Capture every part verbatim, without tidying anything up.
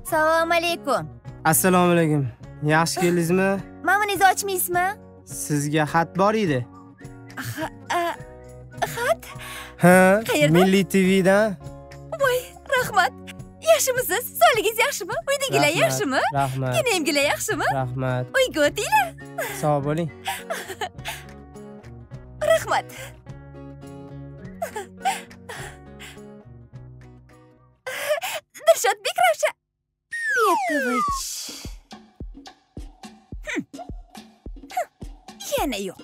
Assalomu alaykum. Assalomu alaykum. Yaxshi keldingizmi? Mamuningizni ochmaysizmi? Sizga xat bor edi. Xat? Ha, Qayerdan? Milliy T V dan. Voy, rahmat. Yaxshimisiz? Sog'ligingiz yaxshimi? Uydagilar yaxshimi? Rahmat. Kenayimgilar yaxshimi? Rahmat. Uyga o'tinglar. Sog' bo'ling. Rahmat. Dilshodbek Ravshan Bekovich. Yana yo'q.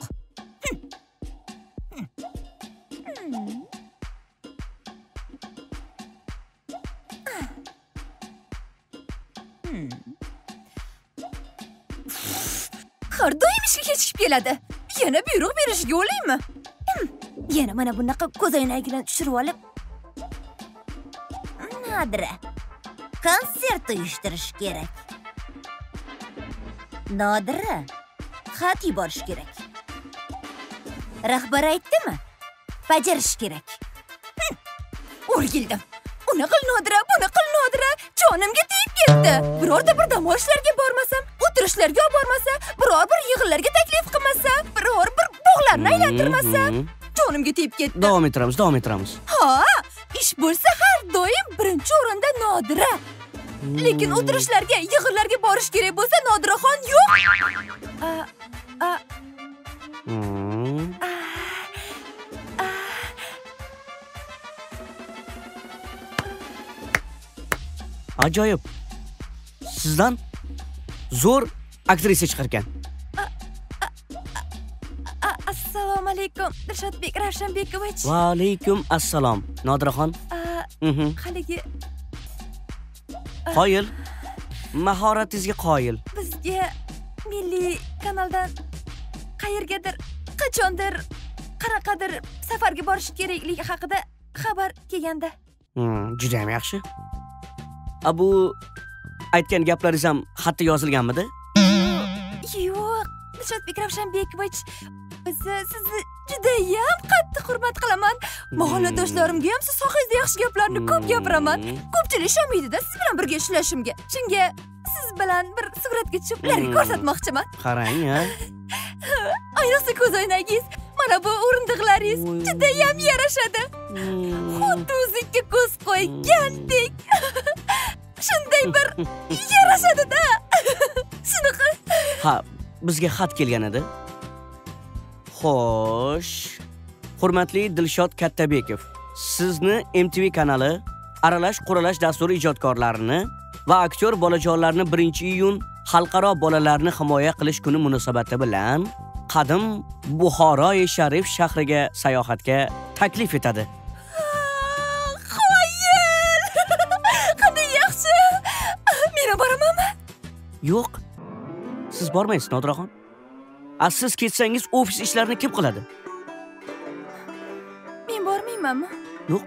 Har doim ishga kechikib keladi. Yana buyruq berishiga o'ylaymi? Yana mana bunaqa ko'zoynaklarni tushirib olib. Nadira. Konsert uyushtirish kerak. Nodira. Xat yuborish kerak. Rahbar aytdimi? Bajarish kerak. O'rgildim. Uni qil Nodira, buni qil Nodira. Jonimga tegib ketdi. Birorta bir dam olishlarga bormasam, o'tirishlarga olib bormasa, biror bir yig'inlarga taklif qilmasa, biror bir bog'larni aylantirmasa, jonimga tegib ketdi. Davom ettiramiz, davom ettiramiz. Ha, ish bo'lsa har doim birinchi o'rinda Nodira. Lekin o'tirishlarga, yig'inlarga borish kerak bo'lsa, Nodiraxon yo'q. A, a, Ajoyib. Sizdan zo'r aktrisa chiqargan. Assalomu alaykum, Dilshodbek Ravshan Bekovich. Va alaykum assalom, Nodiraxon. Mhm. Haligi Qoyil. Mahoratingizga qoyil. bizga milliy kanaldan qayergadir, qachondir, qanaqadir safarga borish kerakligi haqida xabar kelganda. Hmm, juda ham yaxshi. A bu aytgan gaplaringiz ham xatda yozilganmidi? Yo'q, Dilshodbek Ravshan Bekovich, biz sizni juda ham qattiq hurmat qilaman. Mahalladoshlarimga ham siz sohangizda yaxshi gaplarni ko'p gapiraman. Ko'pchilik ishonmaydi-da siz bilan birga ishlashimga. Shunga siz bilan bir suratga tushib ularga ko'rsatmoqchiman. Qarang, ha. Ayniqsa ko'zoynagingiz, mana bu o'rindiqlaringiz juda ham yarashadi. Xuddi o'zingga ko'z qo'ygandek. Shunday bir yarashadi-da. Shunaqa. Ha, bizga xat kelgan edi. Xo'sh. Hurmatli Dilshod Kattabekov, sizni M T V kanali Aralash Quralash dasturi ijodkorlarini va aktyor bolajonlarni birinchi iyun Xalqaro bolalarni himoya qilish kuni munosabati bilan qadim Buxoroy Sharif shahriga sayohatga taklif etadi. Qoyil! Qanday yaxshi! Men boramanmi? Yo'q. Siz bormaysiz, Nodiraxon. A siz ketsangiz ofis ishlarini kim qiladi? Men bormaymanmi? Yo'q.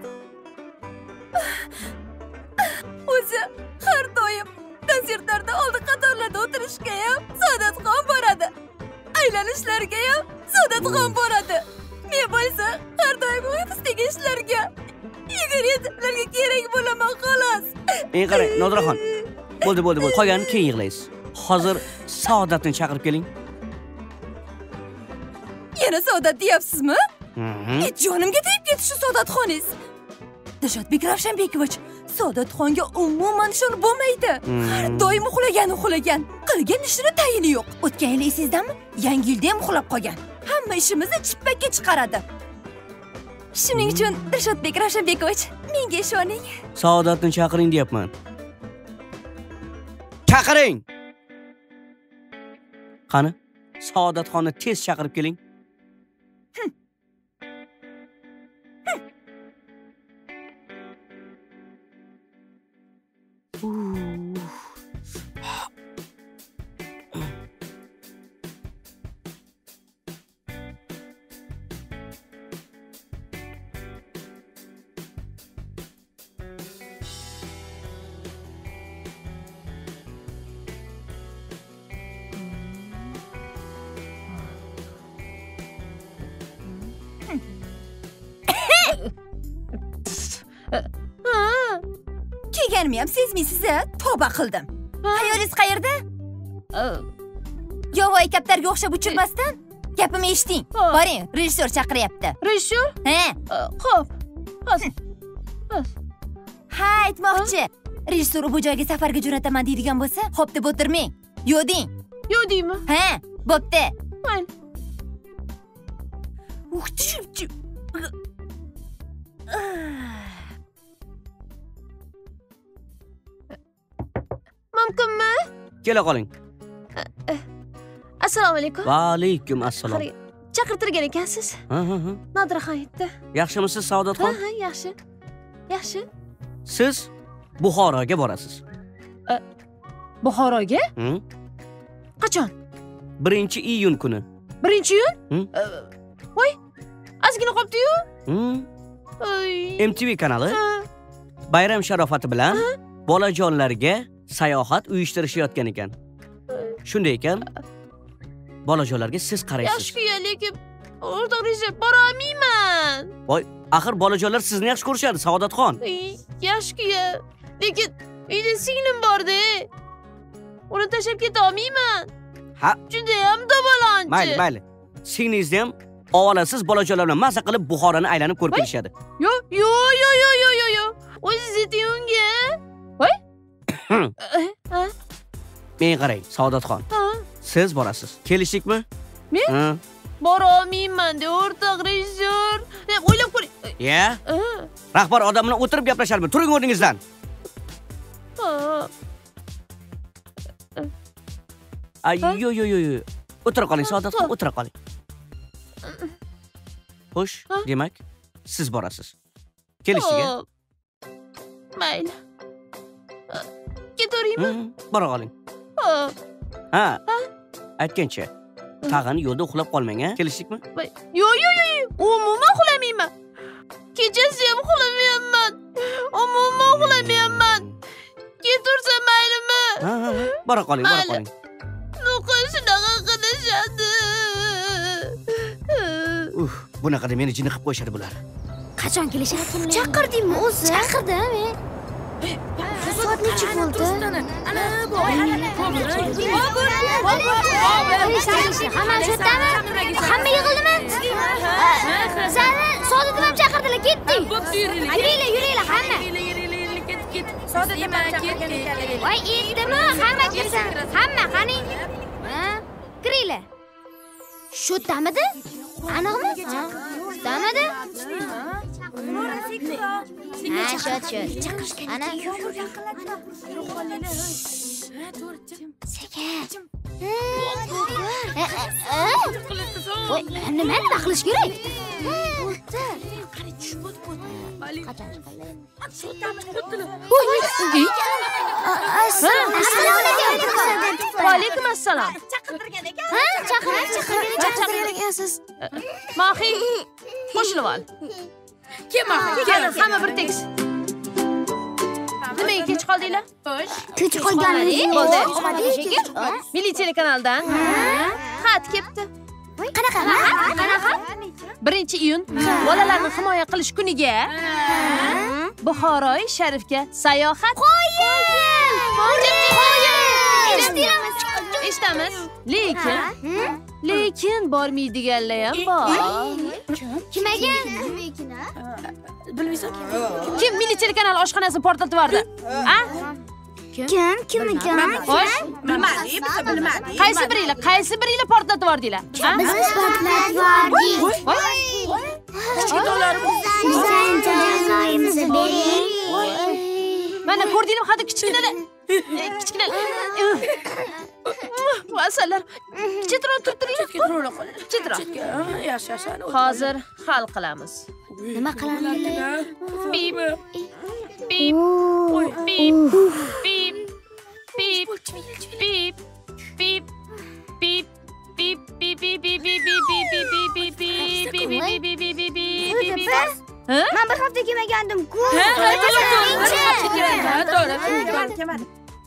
O'zi har doim konsertlarda oldi qatorlarda o'tirishga ham Saodatxon boradi. Aylanishlarga ham Saodatxon boradi. Men bo'lsa har doim ofisdagi ishlarga yigirmalarga kerak bo'laman xolos. Men qarang, Nodiraxon. Bo'ldi, bo'ldi, bo'ldi. Qolganini keyin yig'laysiz. Hozir Saodatni chaqirib keling. Yana Saodat deyapsizmi? Mhm. Et jonimga tegib ketishi Saodatxoningiz. Dilshodbek Ravshan Bekovich, Saodatxonga umuman ishonib bo'lmaydi. Har doim uxlagan, uxlagan. Qilgan ishini tayini yo'q. O'tgan yil esingizdami? Yangi yilda ham uxlab qolgan. Hamma ishimizni chippakka chiqaradi. Shuning uchun Dilshodbek Ravshan Bekovich, menga ishoning. Saodatni chaqiring deyapman. Chaqiring. Qani, Saodatxonni tez chaqirib keling. deganimni ham sezmaysiz-a? Tavba qildim. Hayolingiz qayerda? Yovvoyi kaptarga o'xshab uchirmasdan gapimni eshiting. Boring, rejissyor chaqiryapti. Rejissyor? Ha. Xo'p. Hozir. Ha, aytmoqchi. Rejissyor bu joyga safarga jo'nataman deydigan bo'lsa, xo'p deb o'tirmang. Yo'ding. Yo'dingmi? Ha, bo'pti. Mayli. Uh, tushibchi. Mumkinmi? Kela qoling. Assalomu alaykum. Va alaykum assalom. Chaqirtirgan ekansiz. Ha, ha, ha. Nodiraxon aytdi. Yaxshimisiz, Ha, Saodatxon? ha, yaxshi. Yaxshi. Siz Buxoroga borasiz. Buxoroga? Hı? Qachon? birinchi iyun kuni. birinchi iyun? Hı? Voy, ozgina qolibdi-yu. Hı? Oy. M T V kanali bayram sharofati bilan bolajonlarga sayohat uyushtirishayotgan ekan. Shunday ekan, bolajonlarga siz qaraysiz. Yaxshi-ku, lekin o'rtoq rejissyor bora olmayman. Voy, axir bolajonlar sizni yaxshi ko'rishadi, Saodatxon. Yaxshi-ku, lekin uyda singlim bor-da. Uni tashlab keta olmayman. Ha, juda ham dabalanchi. Mayli, mayli. Singlingizni ham olasiz, bolajonlar bilan maza qilib Buxoroni aylanib ko'rib kelishadi. Yo, yo, yo, yo, yo, yo, yo. O'zingiz ayting unga. Voy. Ha? Men qarang, Saodatxon. Ha? Siz borasiz. Kelishdikmi? Men? Ha. Bora olmayman-da, o'rtoq rejissyor. O'ylab ko'ring. Ya? Rahbar odam bilan o'tirib gaplashadimi? Turing o'rningizdan. Ay, yo, yo, yo, yo. O'tira qoling, Saodatxon, o'tira qoling. Xo'sh, demak, siz borasiz. Kelishiga. Mayli. Ketaveraymi? Bora qoling. Ha. Aytgancha. Tag'in yo'lda uxlab qolmang, ha? Kelishdikmi? Yo, yo, yo, yo. Umuman uxlamayman. Kechasi ham uxlamayman. Umuman uxlamayman. Ketursa maylimi? Ha, ha, ha. Bora qoling, bora qoling. Nuqul shunaqa qilishadi. Uf, bunaqada meni jini qilib qo'yishadi bular. Qachon kelishadi? Chaqirdingmi o'zi? Chaqirdim men. Soat necha bo'ldi? Ana bu, hamma shodami? Hamma yig'ildimi? Sani Saodatni ham chaqirdilar, ketdik. Yuringlar, yuringlar hamma. Saodatni ham chaqirgan. Voy, yetdimi? Hamma kirsin. Hamma qani? Ha? Kiringlar. Shodamidi? Aniqmi? Ha? Shodamidi? Ha, shod, shod. Ana. Sekin. Voy, nimani qilish kerak? Qani tushib qachon chiqadi? Assalomu alaykum. Va alaykum assalom. Chaqirtirgan ekan. Ha, chaqirib, chaqirib, chaqirgan ekansiz. Mahi, qo'shilib ol. Kim Mahi? Kelin, hamma bir tekis. Nimaga kech qoldinglar? Kech qolganingiz bo'ldi. Milliy telekanaldan xat kelibdi. Qanaqa? Qanaqa? birinchi iyun bolalarni himoya qilish kuniga Buxoro Sharifga sayohat. Qo'ying! Qo'ying! Eshitamiz. Lekin, lekin bormaydiganlar ham bor. Kim ekan? Bilmaysan? Kim Milliy telekanal oshxonasi portlatib yubordi? Ha? Kim? Kim ekan? Xo'sh, bilmadik, biz bilmadik. Qaysi biringlar, qaysi biringlar portlatib yubordinglar? Biz portlatib yubordik. Kichkinalarimiz Sizdan jazoimizni bering. Mana ko'rdingmi, hali kichkinalar. Kichkina. Vasallar. Chetroq turtiringlar. Chetroq. Yaxshi, yaxshi. Hozir hal qilamiz. Nima qilamiz? Bip. Bip. Bip. Bip. Bip. Bip. Bip. Bip. Bip. Bip. Bip. Bip. Bip. Bip. Bip. Men bir hafta kelmagandim-ku. To'g'ri.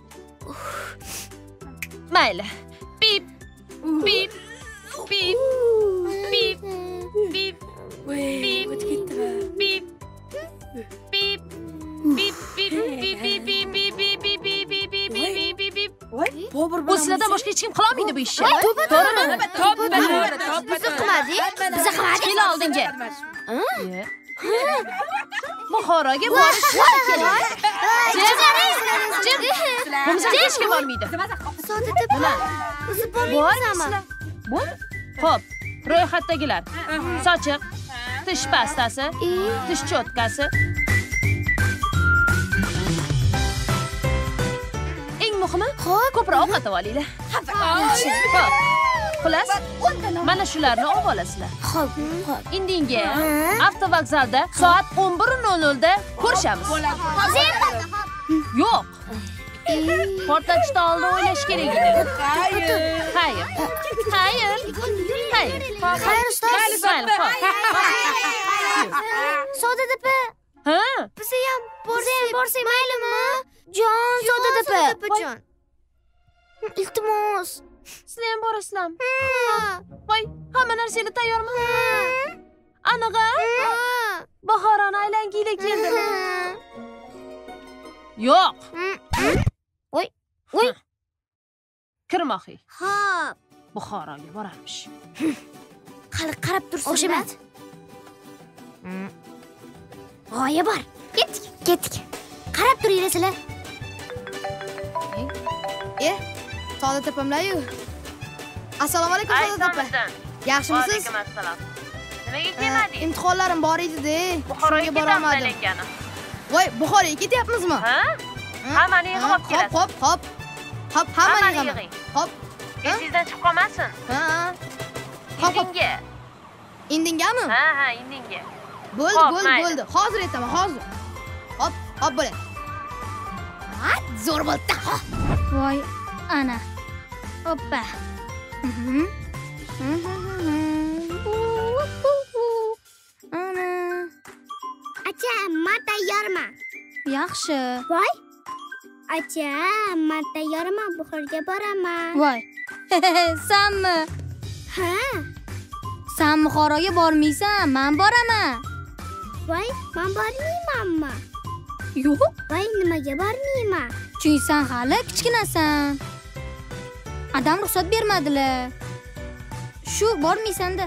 Mayli. Bip. Bip. Bip. Bip. Bip. Bip. Bip. Bip. Bip bip bip bip bip bip bip bip bip bip bip bip bip bip. voy bobur Bu sizlardan boshqa hech kim qila olmaydi bu ishni. To'g'rimi? Biz qilmadik. Biz qilmadik. Kel oldinga. Buxoroga borish kerak. Bunisi hech kim bormaydi. Soda tepa. O'zi bormaysizmi? Bo'l. Xo'p, ro'yxatdagilar. Sochiq, tish pastasi, tish cho'tkasi. Eng muhimi, ko'proq ovqat olinglar. Xo'p. Xullas, mana shularni olib olasizlar. Xo'p, xo'p. Indinga avtovokzalda soat o'n bir nol nolda ko'rishamiz. Hozir. Yo'q. Portlashdan oldin o'ylash kerak edi. Xayr. Xayr. Xayr. Xayr. Xayr ustoz. Mayli, xo'p. Soda tepa. Ha? Biz ham borsak, borsak maylimi? Jon, Soda tepa. Jon. Iltimos. Sizlar ham borasizlarmi? Voy, hamma narsani tayyormi? Aniq-a? Bahorani aylangiylar keldimi? Yo'q. Voy, voy. Kirmoqi. Xo'p. Buxoroga borarmish. Qani qarab tursin. O'xshamaydi. G'oya bor. Ketdik, ketdik. Qarab turinglar. Eh, Soda tepamlar-yu. Assalomu alaykum Soda tepa. Yaxshimisiz? Alaykum assalom. Nimaga kelmadingiz? Imtihonlarim bor edi-da. Buxoroga borolmadim. Voy, Buxoroga ketyapmizmi? Ha? Hammani yig'ib olib kelasiz. Hop, hop, hop. Hop, hammani yig'ing. Hop. Esingizdan chiqib qolmasin. Ha. Hop, Indinga. Indingami? Ha, ha, indinga. Bo'ldi, bo'ldi, bo'ldi. Hozir aytaman, hozir. Hop, hop bo'ling. Ha, zo'r bo'ldi. Voy, ana. Hoppa. Ana. Acha, men tayyorman. Yaxshi. Voy. Acha, men tayyorman, Buxoroga boraman. Voy. Senmi? Ha. Sen Buxoroga bormaysan, men boraman. Voy, men bormaymanmi? Yo'q. Voy, nimaga bormayman? Chunki sen hali kichkinasan. Adam ruxsat bermadilar. Shu bormaysan-da.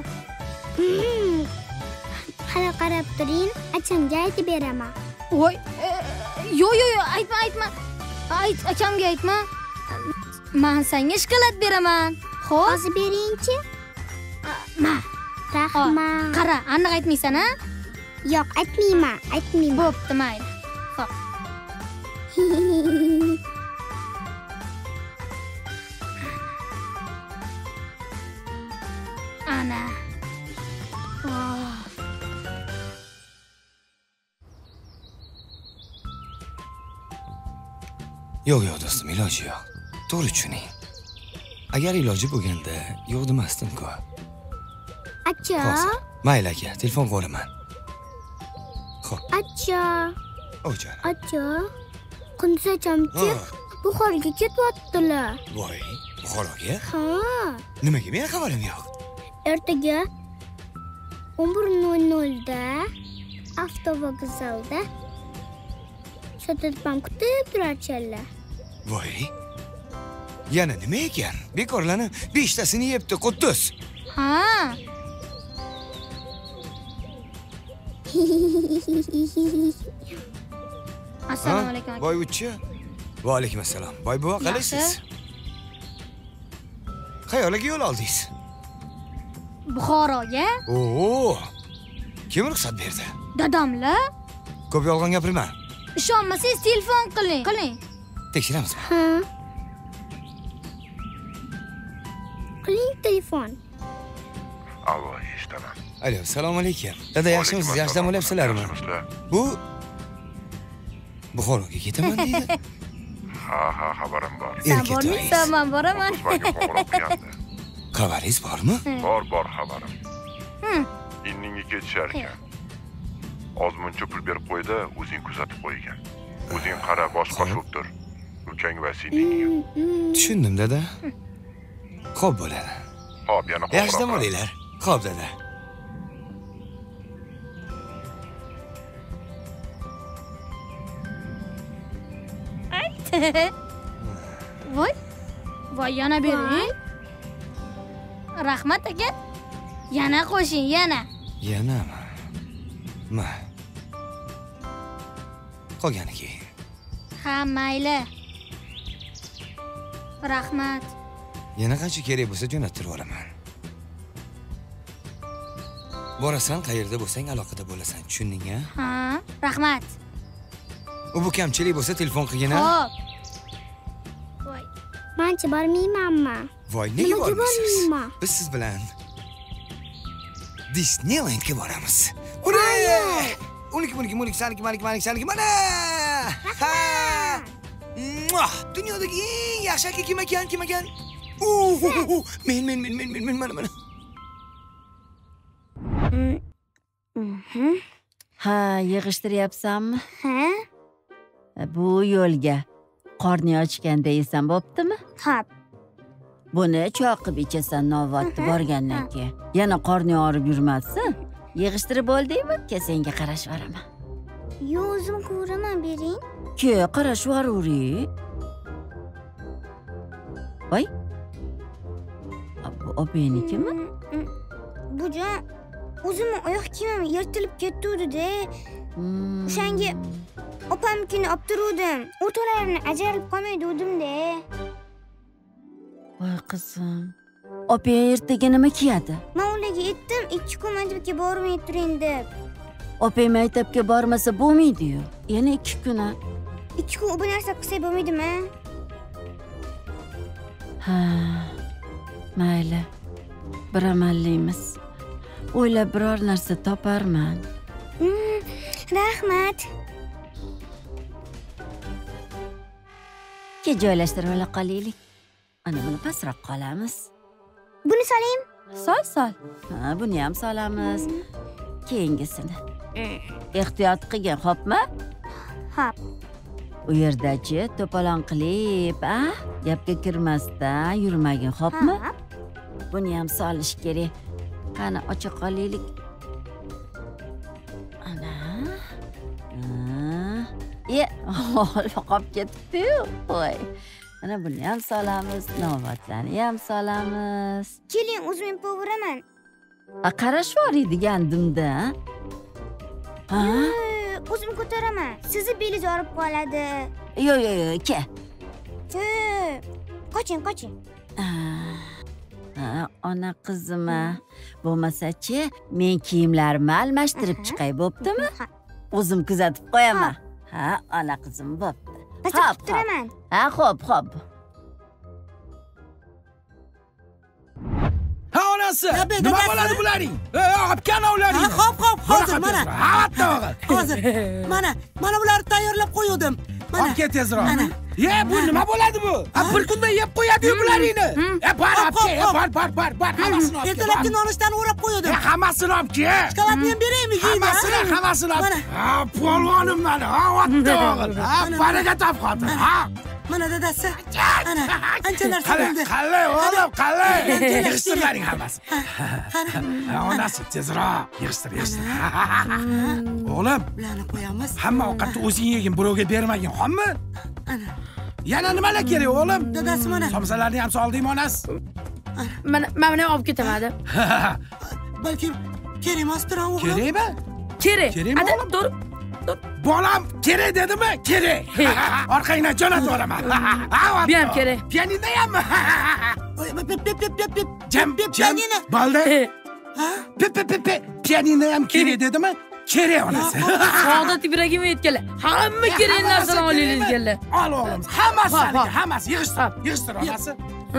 Hali qarab turing, achamga aytib beraman. Voy, yo'q, yo'q, yo'q, aytma, aytma. Ayt, akamga aytma. Men senga shokolad beraman. Xo'p. Hozir bering-chi. Ma. Rahmat. Qara, aniq aytmaysan-a? Yo'q, aytmayman, aytmayman. Bo'pti, mayli. Xo'p. Ana. Yo'q, yo'q do'stim, iloji yo'q. To'g'ri tushuning. Agar iloji bo'lganda yo'q demasdim-ku. Acha. Mayli aka, telefon qo'laman. Xo'p. Acha. O'jan. Acha. Qunduz achamchi Buxoroga ketyaptilar. Voy, Buxoroga? Ha. Nimaga meni xabarim yo'q? Ertaga o'n bir nol nolda avtovokzalda Sotatpam kutib turarkanlar. Voy. Yana nima ekan? Bekorlarni beshtasini yebdi Quddus. Ha. Assalomu alaykum. Voy uchi. Va alaykum assalom. Voy buva, qalaysiz? Qayerga yo'l oldingiz? Buxoroga? Oo. Kim ruxsat berdi? Dadamlar. Ko'p yolg'on gapirma. Ishonmasangiz telefon qiling, qiling. Tekshiramizmi? Ha. Qiling telefon. Alo, eshitaman. Alo, assalomu alaykum. Dada, yaxshimisiz? Yaxshi dam olyapsizlarmi? Bu Buxoroga ketaman deydi. Ha, ha, xabarim bor. Sen bormaysan, men boraman. Xabaringiz bormi? Bor, bor xabarim. Indinga ketishar ekan. Ozmuncha pul berib qo'ydi, o'zing kuzatib qo'ygan. O'zing qara, boshqa o'tir. Ukang va sening. Tushundim, dada. Xo'p bo'ladi. Xo'p, yana qo'ng'iroq. Yaxshi dam olinglar. Xo'p, dada. Voy. Voy yana bering. Rahmat aka. Yana qo'shing, yana. Yanami? Ma. Qolgani keyin. Ha, mayli. Rahmat. Yana qancha kerak bo'lsa jo'nattirib olaman. Borasan, qayerda bo'lsang aloqada bo'lasan, tushundingmi? Ha, rahmat. U bu kamchilik bo'lsa telefon qilgin. Xo'p. Voy. Menchi bormaymanmi? Voy, nega bormaysiz? Biz siz bilan Disneylandga boramiz. Ura! Uniki, buniki, buniki, saniki, maniki, maniki, saniki, mana! Ha! Dunyodagi eng yaxshi aka kim ekan, kim ekan? Uh, men, men, men, men, men, men, mana, mana. Ha, yig'ishtiryapsanmi? Ha? Bu yo'lga qorning ochganda yesam bo'ptimi? Ha. Buni choqib ichasan navbatda borgandan keyin. Yana qorning og'rib yurmasin. Yig'ishtirib bo'ldingmi? Kesenga qarash beraman. Yo, o'zim ko'raman, bering. Ke, qarash varuring. Voy. Bu opangnikimi? Bujon, o'zimning oyoq kiyimim yirtilib ketdi-da. O'shanga opamnikini olib turdim. O'rtalarini ajralib qolmaydi o'zimda. Voy qizim. Opang ertaga nima kiyadi? Men ularga aytdim, ikki kun maktabga bormay turing deb. Opang maktabga bormasa bo'lmaydi-yu. Yana ikki kun. ikki kun bu narsa qilsa bo'lmaydimi? Ha. Mayli. Bir amallaymiz. O'ylab biror narsa toparman. Hmm, rahmat. Ke joylashtirib ola qolaylik. Ana buni pastroq qolamiz. Buni solayim? Sol, sol. Ha, buni ham solamiz. Keyingisini. Ehtiyot qilgin, xo'pmi? Xo'p. U yerdachi to'polon qilib, a? Gapga kirmasdan yurmagin, xo'pmi? Buni ham solish kerak. Qani ocha qolaylik. Ana. Ye, qolib ketdi-yu. Voy. Mana buni ham solamiz, navbatlarni ham solamiz. Keling, o'zim povuraman. A qarash bor edi gandimda. Ha? O'zim ko'taraman. Sizni belingiz og'rib qoladi. Yo, yo, yo, ke. Qoching, qoching. Ha, ona qizima. Bo'lmasa-chi, men kiyimlarimni almashtirib chiqay, bo'ptimi? O'zim kuzatib qo'yaman. Ha, ona qizim bo'pti. Xo'p, turaman. Ha, xo'p, xo'p. Ha, onasi. Nima bo'ladi bularning? Opkan ovlaring. Xo'p, xo'p, hozir mana. Havatda o'g'il. Hozir. Mana, mana bularni tayyorlab qo'ydim. Mana. Olib ket tezroq. Ye, bu nima bo'ladi bu? Bir kunda yeb qo'yadi-yu bularni. E, bor, olib kel, bor, bor, bor, bor, hammasini olib kel. Ertalabki nonushtadan o'rab qo'ydim. E, hammasini olib kel. Shkolatni ham beraymi, yeyman? Hammasini, hammasini olib. Ha, polvonim mana. Ha, otda o'g'il. Ha, baraka top xotin. Ha. Mana dadasi. Ana, ancha narsa bo'ldi. Qalay, o'g'lim, qalay. Yig'ishtirlaring hammasi. Ha, onasi tezroq yig'ishtir, yig'ishtir. O'g'lim, bularni qo'yamiz. Hamma ovqatni o'zing yegin, birovga bermagin, xo'pmi? Ana. Yana nimalar kerak, o'g'lim? Dadasi mana. Somsalarni ham soldingmi, onasi? Mana, men buni olib ketaman. Balki kerak emasdir, o'g'lim. Kerakmi? Kerak. Kerakmi, o'g'lim? Dur. Bolam kerak dedimi? Kerak. Orqangdan jo'natib yuboraman. Bu ham kerak. Pianino hammi? Pep pep pep pep pep. Jam, jam. Bo'ldi. Ha? Pep pep pep. Pianino ham kerak dedimi? Kerak onasi. Saodat Ibragimov aytganlar. Hamma kerak narsani olaylik deganlar. Ol o'g'lim. Hammasi, hammasi yig'ishtir. Yig'ishtir onasi.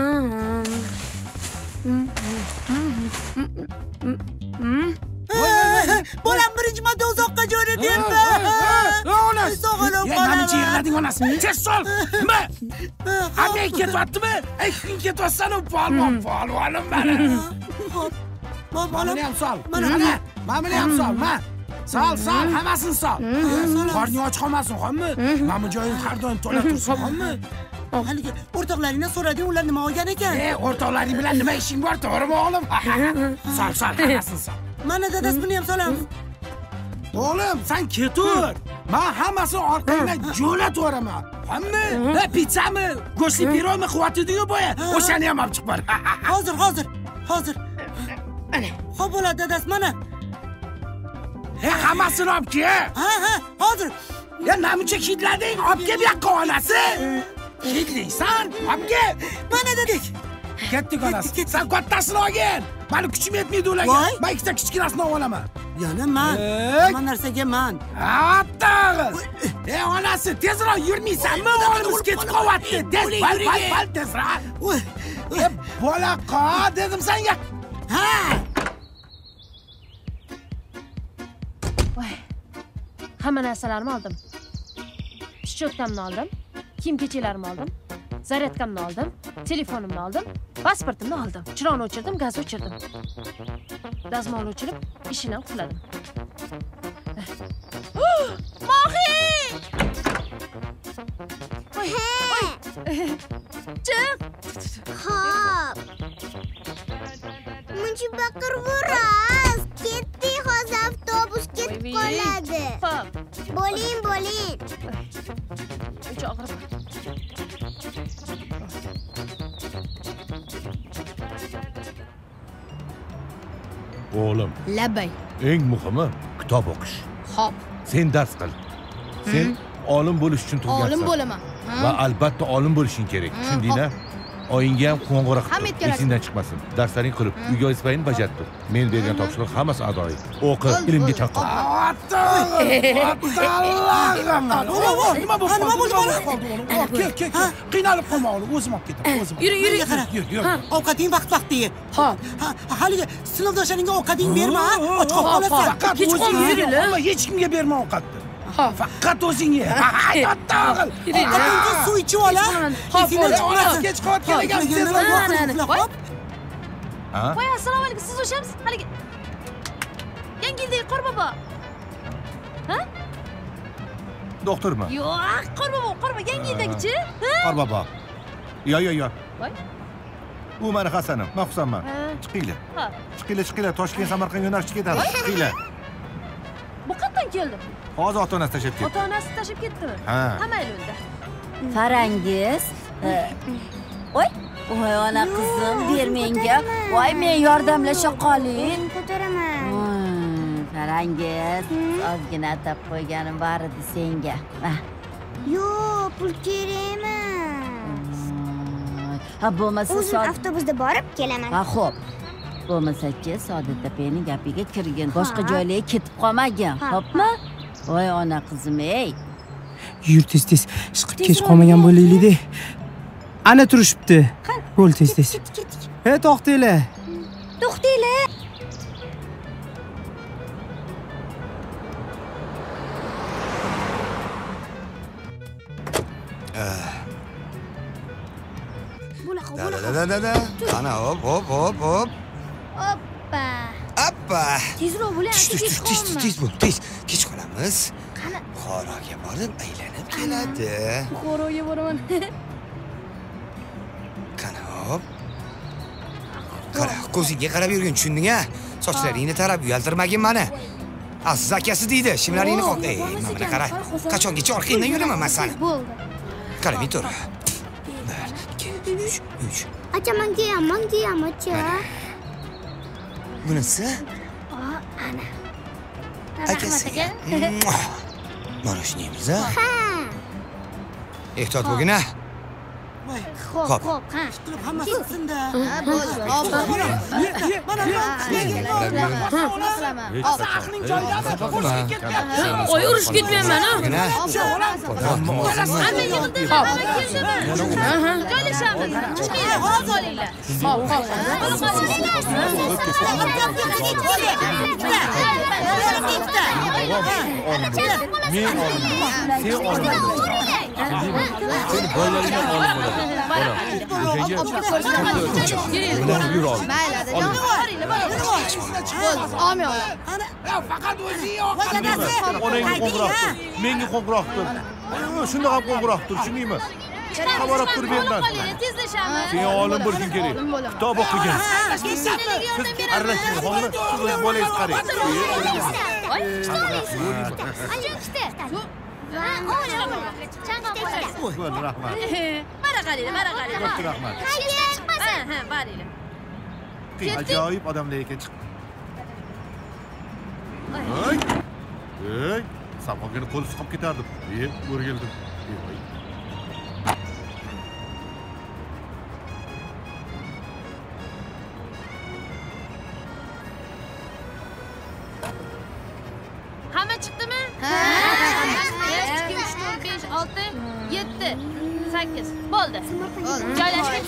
Bolam birinchi marta uzoqqa jo'natyapti. Onasi. Sog'alib qolaman. Nima yerlading onasi? Tez sol. Nima? Qanday ketyaptimi? Ey, kun ketyapsan-u, polvon, polvonim mana. Xo'p. Mana ham sol. Mana. Mana ham sol, ma. Sol, sol, hammasini sol. Qorning och qolmasin, xo'pmi? Mana bu joying har doim to'la tursin, xo'pmi? Haligi o'rtoqlaringdan so'rading, ular nima olgan ekan? E, o'rtoqlaring bilan nima ishing bor, to'g'rimi o'g'lim? Sol, sol, hammasini sol. Mana dadasi buni ham solamiz. O'g'lim, sen ketur. Men hammasini orqangdan jo'natib yuboraman. Hamma? Ha, pizzami? Go'shtli piromi quvvatidi-yu boya. O'shani ham olib chiqib bor. Hozir, hozir. Hozir. Ana. Xo'p bo'ladi, dadasi mana. Ha, hammasini olib kel. Ha, ha, hozir. Ya namuncha hidlading? Olib kel bu yoqqa onasi. Hidlaysan? Olib kel. Mana dedik. Ketdik onasi. Sen kattasini olgin. Mani kuchim yetmaydi ularga. Men ikkita kichkinasini olib olaman. Yana men. Hamma narsaga men. Attag'i. Ey onasi, tezroq yurmaysanmi? O'g'limiz ketib qolyapti. Tez, bal, bal, bal, tezroq. Ey, bola qa, dedim senga. Ha. Voy. Hamma narsalarimni oldim. Shchotkamni oldim. Kiyim kechalarimni oldim. Zaryadkamni oldim. Telefonimni oldim. Pasportimni oldim. Chiroqni o'chirdim, gaz o'chirdim. Dazmol o'chirib, ishini ham quladim. Mohi! Voy. Voy. Chiq. Xo'p. Muncha baqirvoraz. Ketdi, hozir avtobus ketib qoladi. Xo'p. Bo'ling, bo'ling. Uch og'rib. O'g'lim. Labay. Eng muhimi kitob o'qish. Xo'p. Sen dars qil. Sen olim bo'lish uchun tug'ilgansan. Olim bo'laman. Va albatta olim bo'lishing kerak. Tushundingmi? Oyingga ham qo'ng'iroq Hamma qil. Esingdan chiqmasin. Darslaring qilib, uyga vazifangni bajarib tur. Men bergan topshiriq hammasi adoyi. O'qi, ilmga chanqoq. Nima bo'ldi? Nima bo'ldi? Kel, kel, kel. Qiynalib qolma o'g'lim, o'zim olib ketaman, o'zim. Yur, yur, qara. Ovqating vaqt-vaqti ye. Xo'p. Haliga sinfdoshlaringga ovqating berma, och qolib qolasan. Faqat o'zing ye. Hech kimga berma ovqatni. Faqat o'zing ye. Aytotdag'il. Ovqatingga suv ichib ol. Xo'p, onasi kech qolgan ekan, tezroq. Ha? Voy, assalomu alaykum. Siz o'shamisiz? Haligi Yangi yildagi Qorbobo. Ha? Doktormi? Yo'q, Qorbobo, Qorbobo, Yangi yildagichi? Qorbobo. Yo, yo, yo. Voy. U meni Hasanim, men Husanman. Chiqinglar. Ha. Chiqinglar, chiqinglar. Toshkent, Samarqand yo'nalishga ketamiz. Chiqinglar. Bu qayerdan keldi? Hozir ota-onasi tashlab ketdi. Ota-onasi tashlab ketdimi? Ha. Hammayli unda. Farangiz. Voy, voy ona qizim, ber menga. Voy, men yordamlasha qoling. Ko'taraman. Farangiz, ozgina atab qo'yganim bor edi senga. Va. Yo'q, pul kerakmi? Ha, bo'lmasa o'zim avtobusda borib kelaman. Ha, xo'p. Bo'lmasa-chi, Saodat opaning gapiga kirgin. Boshqa joylarga ketib qolmagin, xo'pmi? Voy ona qizim, ey. Yur tez-tez, chiqib kech qolmagan bo'laylik-da. Ana turishibdi. Bo'l tez-tez. He, to'xtanglar. To'xtanglar. Da da da da da. Ana hop hop hop hop. Hoppa. Appa. Tezroq bo'ling, Tez tez tez tez bo'l, tez. Kech qolamiz. Qani? Buxoroga borib aylanib keladi. Buxoroga boraman. Qani hop. Qara, ko'zingga qarab yurgin, tushunding-a? Sochlaringni tarab uyaltirmagin meni. Aziz akasi deydi, shimlaringni qoq. Ey, mana qara. Qachongacha orqangdan yuraman men seni. Bo'ldi. Qara, men tur. uch. Acha, menga ham, menga ham acha. Bunisi? Ana. Akasi. Mana shuniymiz, ha? Ha. Ehtiyot bo'lgin-a. Xo'p, xo'p, ha. Qilib hammasi sinda. Ha, bo'ldi. Hop. Mana Aqling joyidami? Urushga ketmayapman. Voy, urushga ketmayman, ha. Hamma yig'ildi, hamma keldimi? Joylashamiz. Chiqinglar, hozir olinglar. Hop, hop. Men olaman. Sen olaman. Sen bolalarga olib bo'ladi. Bola. Bular yur ol. Mayli, adajon. Boringlar, boringlar. Bo'ldi, olmayman. Faqat o'zing yo'q. Onangga qo'ng'iroq tur. Menga qo'ng'iroq tur. Shundoq ham qo'ng'iroq tur, tushundingmi? Xabarab tur mendan. Tezlashamiz. Sen olim bo'lishing kerak. Kitob o'qigin. Siz aralashmang, hozir siz o'z bolangizni qarang. Voy, kitob. Bo'ldi, rahmat. Mana qaraylar, mana qaraylar. Katta rahmat. Ha, ha, boringlar. Ajoyib odamlar ekan chiq. Voy. Ey, samoqani qo'l suqib ketardim. E, o'rgildim. Voy. Hamma chiqdimi? Ha. ikki uch to'rt besh olti yetti sakkiz bo'ldi. Joylashdik.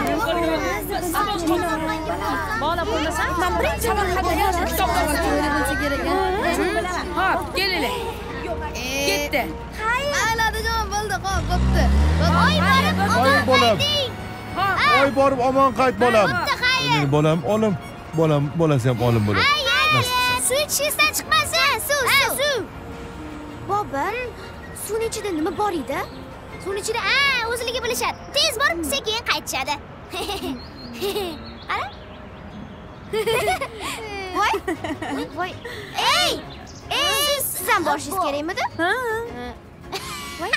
Bola bo'lmasan, men birinchi Samarqandga kitoblar kerak. Xo'p, kelinglar. Ketdi. Maylijon, bo'ldi, xo'p, bo'pti. Voy bolam. Voy borib omon qayt bolam. Mening bolam olim, bolam bolasi ham olim bo'ladi. Suv ichishdan chiqmasin. Suv, suv. Bobom, suvning ichida nima bor edi? Suvning ichida, ha, o'zligi bilishadi. Tez borib, sekin qaytishadi. Qara. Voy. Voy. Ey! Ey, siz ham borishingiz kerakmidi? Ha. Voy.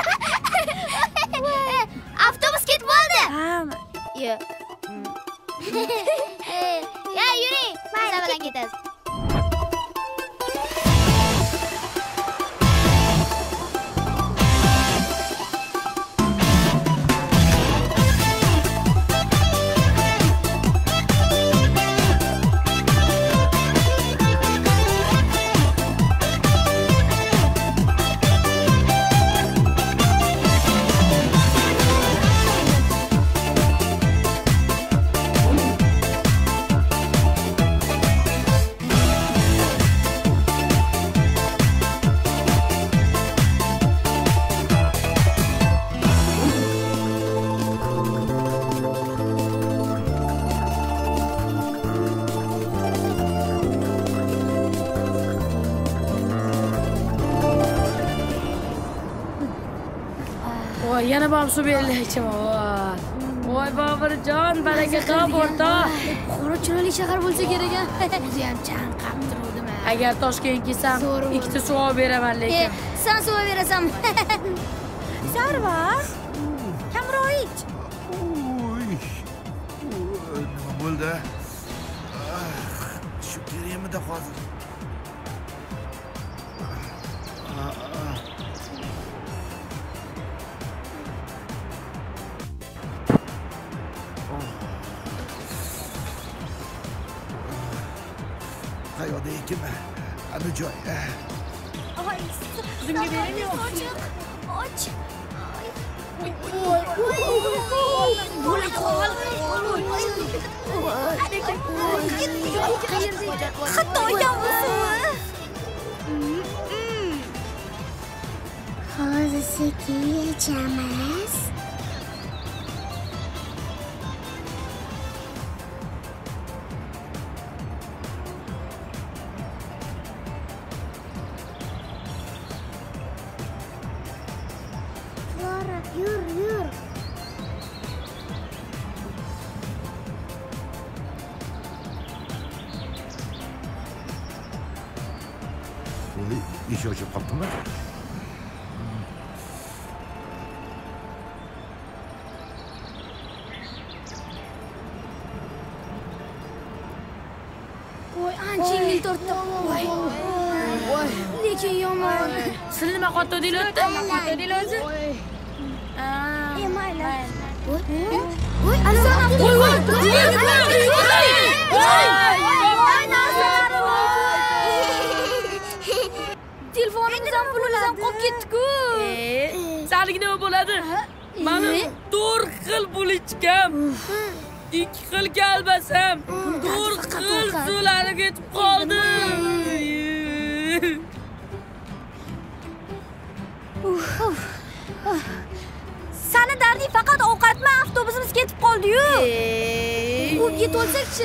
Avtobus ketib bo'ldi. Ha. Yo. Ya, yuring. Mayli, bilan ketasiz. Yana bam su belli ichaman. Voy Bobirjon, baraka top o'rta. Qora chiroyli shahar bo'lsa kerak a. O'zi ham chanqab turuvdim. Agar Toshkentga kelsam, ikkita suv beraman lekin. Sen suv berasan. Sarvar. Kamroq ich. Oy. Nima bo'ldi? Shu kerakmidi hozir? Qayoqda ekan? Ana joy. Ay, Bizimga beramiz. Och. Hatto yomg'ir. Hozir sekin ichamiz. Yur, yur. Voy, ish ochib qolibdimi? Voy, ancha yengil tortdi. Voy. Voy. Lekin yomon. Siz nima qotdi deyapti? Nima qotdi deyapti? E, mayli. Voy. Voy, ana sana. Voy, voy. Voy. Telefonimiz ham pulimiz ham qolib ketdi-ku. Saniga nima bo'ladi? Meni to'rt xil pul ichgam. ikki xil kalbasam, to'rt xil suvlarga ketib qoldi. Sani darding faqat ovqatmi? Avtobusimiz ketib qoldi-yu. Qo'l yetib olsak-chi.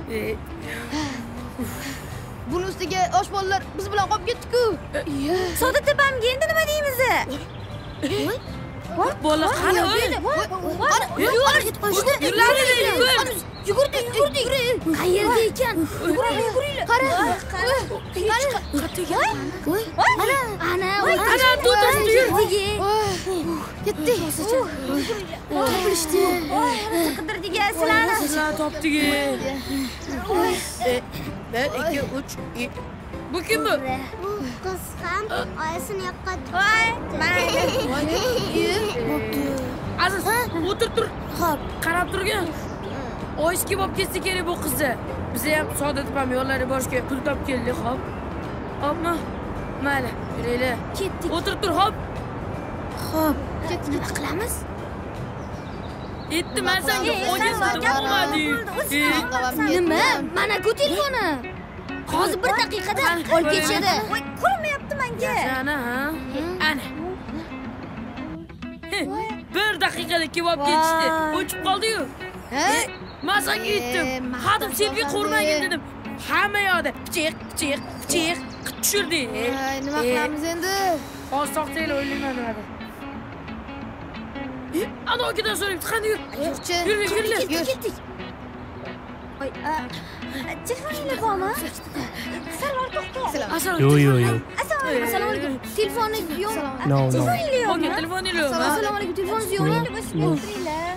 Buni ustiga oshbonlar biz bilan qolib ketdi-ku. Soda tepamga endi nima deymiz? Bola qani o'y. Yurlaringlar yugur. Yugurdi, yugurdi. Qayerda ekan? Yuguringlar, yuguringlar. Qara. Qara. Voy. Ana, ana, ana tutdi yur. Ketdi. Topishdi. Qidirdik sizlarni. Sizlar topdik. bir ikki uch Bu kim bu? Bu qiz ham oyasini yo'qotdi. Voy, mayli. Aziz, o'tir tur. Xo'p, qarab turgin. Oyski bo'lib ketsa kerak bu qizni. Biz ham Saodat opam yo'llari boshga pul topib keldik, xo'p. Xo'pmi? Mayli, yuraylik. Ketdik. O'tir tur, xo'p. Xo'p, ketdik. Nima qilamiz? Etti, men senga o'yin bo'lmadi. Nima? Mana-ku telefoni. Hozir bir daqiqada olib ketishadi. Voy, ko'rmayapti menga. Ana, ha? Ana. Bir daqiqada kelib ketishdi. O'chib qoldi-yu. Men senga aytdim. Hadim selfie ko'rmagin dedim. Hamma yoqda pichiq, pichiq, pichiq tushirdi. Nima qilamiz endi? Hozir soqtaylar o'ylayman nimada. Ana okidan so'rayapti, qani yur. Yo'qchi. Yur, yur, yur. Ketdik. Voy, telefoningiz bormi? Salom, to'xta. Yo'q, yo'q, yo'q. Assalomu alaykum. Telefoningiz yo'qmi? No, no. Telefoningiz yo'qmi? Oka, telefoningiz yo'qmi? Assalomu alaykum. Telefoningiz yo'qmi? O'tiringlar.